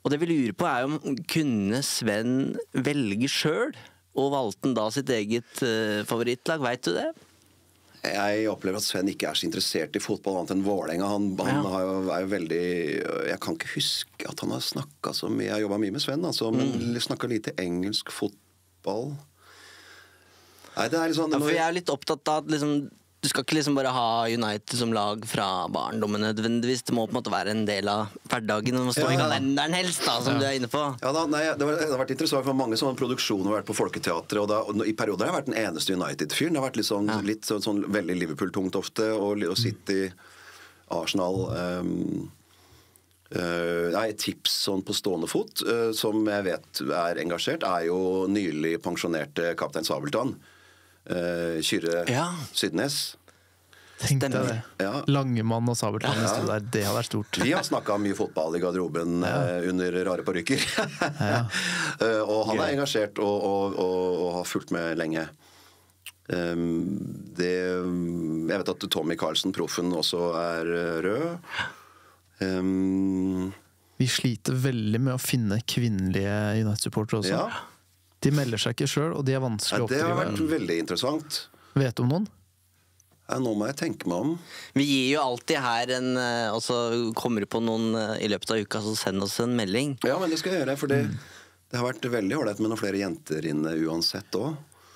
Og det vi lurer på er om kunne Sven velge sjøl, og valgte han da sitt eget uh, favorittlag, vet du det? Jeg opplever at Sven ikke er så interessert i fotball annet enn Vålerenga. Han, han Ja. har jo, er jo veldig Jeg kan ikke huske at han har snakka så mye. Jeg har jobba mye med Sven, altså, men mm. snakka lite engelsk fotball. Nei, det er litt sånn Ja, for jeg er litt opptatt av at liksom, du skal ikke liksom bare ha United som lag fra barndommen nødvendigvis. Det må på en måte være en del av hverdagen. Det må stå Ja. i kalenderen helst, da, som ja. du er inne på. Ja, da, nei, det, var, det har vært interessant for mange sånne produksjoner har vært på Folketeatret, og, da, og i perioder har jeg vært den eneste United-fyren. Det har vært litt sånn, Ja. litt sånn, sånn veldig Liverpool-tungt ofte, og, og City, Arsenal um, uh, Nei, et tips sånn på stående fot, uh, som jeg vet er engasjert, er jo nylig pensjonerte kaptein Sabeltann. Uh, Kyrre Ja. Sydnes. Tenkte jeg Stemmer. det. Ja. Langemann og Sabeltann Ja. ja. der, det hadde vært stort. Vi har snakka mye fotball i garderoben eh, under rare parykker. Eh, og han er engasjert og, og, og, og har fulgt med lenge. Um, det, jeg vet at Tommy Carlsen, proffen, også er eh, rød. Um, Vi sliter veldig med å finne kvinnelige United-supportere også. ja. De melder seg ikke sjøl, og de er vanskelig å Det har vært oppdrive. veldig interessant. Vet du om noen? Ja, nå må jeg tenke meg om. Vi gir jo alltid her en eh, Og så kommer det på noen eh, i løpet av uka, så send oss en melding. Ja, men det skal jeg gjøre, for det, det har vært veldig ålreit med noen flere jenter inne uansett òg.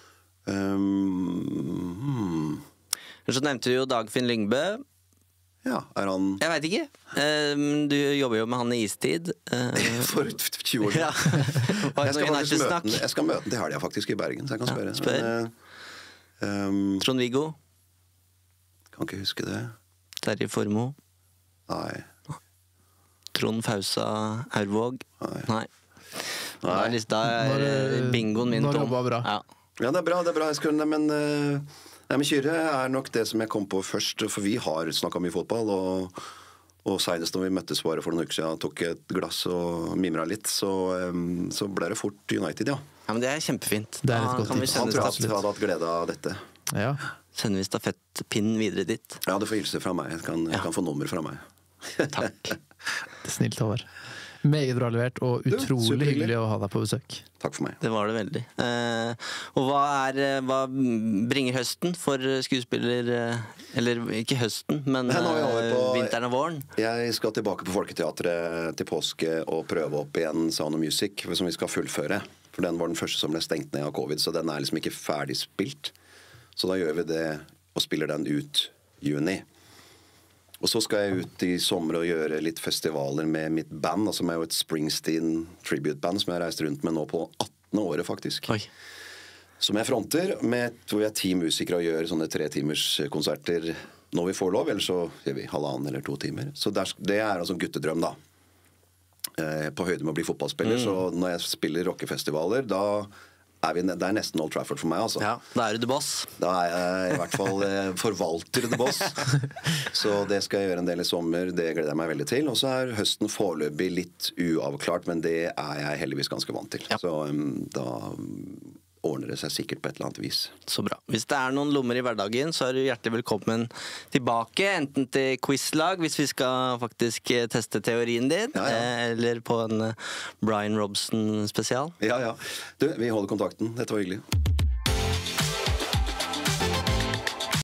Um, hmm. Så nevnte du jo Dagfinn Lyngbø. Ja, er han Jeg veit ikke. Eh, Du jobber jo med han i istid. Eh, for tjue år siden? Ja. Var Jeg det skal, noe faktisk møte, United-snakk? den- jeg skal møte den til helga faktisk i Bergen, så jeg kan Ja, spørre. spør. Men, eh, um, Trond-Viggo? kan ikke huske det. Terje Formoe? Nei. Trond Fausa Aurvåg? Nei. Nei. Da er, lista, Når, er eh, bingoen min når tom. jobba bra. Ja. Ja, det er bra, det er bra. Jeg skulle, men, eh, nei, men Kyrre er nok det som jeg kom på først, for vi har snakka mye fotball. Og, og senest når vi møttes bare for noen uker siden, tok et glass og mimra litt, så, um, så ble det fort United, ja. Ja, men det er kjempefint. Det er et Da godt kan vi tips. Han sende, tror jeg stafett, at hadde hatt glede av dette. Ja. sender vi stafettpinnen videre dit. Ja, du får hilse fra meg. Jeg kan, jeg Ja. kan få nummer fra meg. Takk. Det er snilt, Håvard. Meget bra levert, og utrolig superhyggelig. hyggelig å ha deg på besøk. Takk for meg. Det var det veldig. Eh, og hva, er, eh, hva bringer høsten for skuespiller eh, Eller ikke høsten, men Nei, nå er vi over eh, på- vinteren og våren? Jeg skal tilbake på Folketeatret til påske og prøve opp igjen Sound of Music, som vi skal fullføre. For den var den første som ble stengt ned av covid, så den er liksom ikke ferdig spilt. Så da gjør vi det og spiller den ut juni. Og så skal jeg ut i sommer og gjøre litt festivaler med mitt band, altså som er jo et Springsteen tribute-band som jeg har reist rundt med nå på attende året, faktisk. Oi. Som jeg fronter, med, hvor vi er ti musikere og gjør sånne tre timers konserter når vi får lov, eller så gjør vi halvannen eller to timer. Så der, det er altså en guttedrøm, da. Eh, på høyde med å bli fotballspiller, Mm. så når jeg spiller rockefestivaler, da er vi, det er nesten Old Trafford for meg, altså. Ja, da er du the boss. Da er jeg i hvert fall eh, forvalter the boss. Så det skal jeg gjøre en del i sommer. Det gleder jeg meg veldig til. Og så er høsten foreløpig litt uavklart, men det er jeg heldigvis ganske vant til. Ja. Så um, da ordner det seg sikkert på et eller annet vis. Så bra. Hvis det er noen lommer i hverdagen, så er du hjertelig velkommen tilbake. Enten til quizlag, hvis vi skal faktisk eh, teste teorien din, Ja, ja. eh, eller på en eh, Brian Robson spesial. Ja, ja. Du, vi holder kontakten. Dette var hyggelig.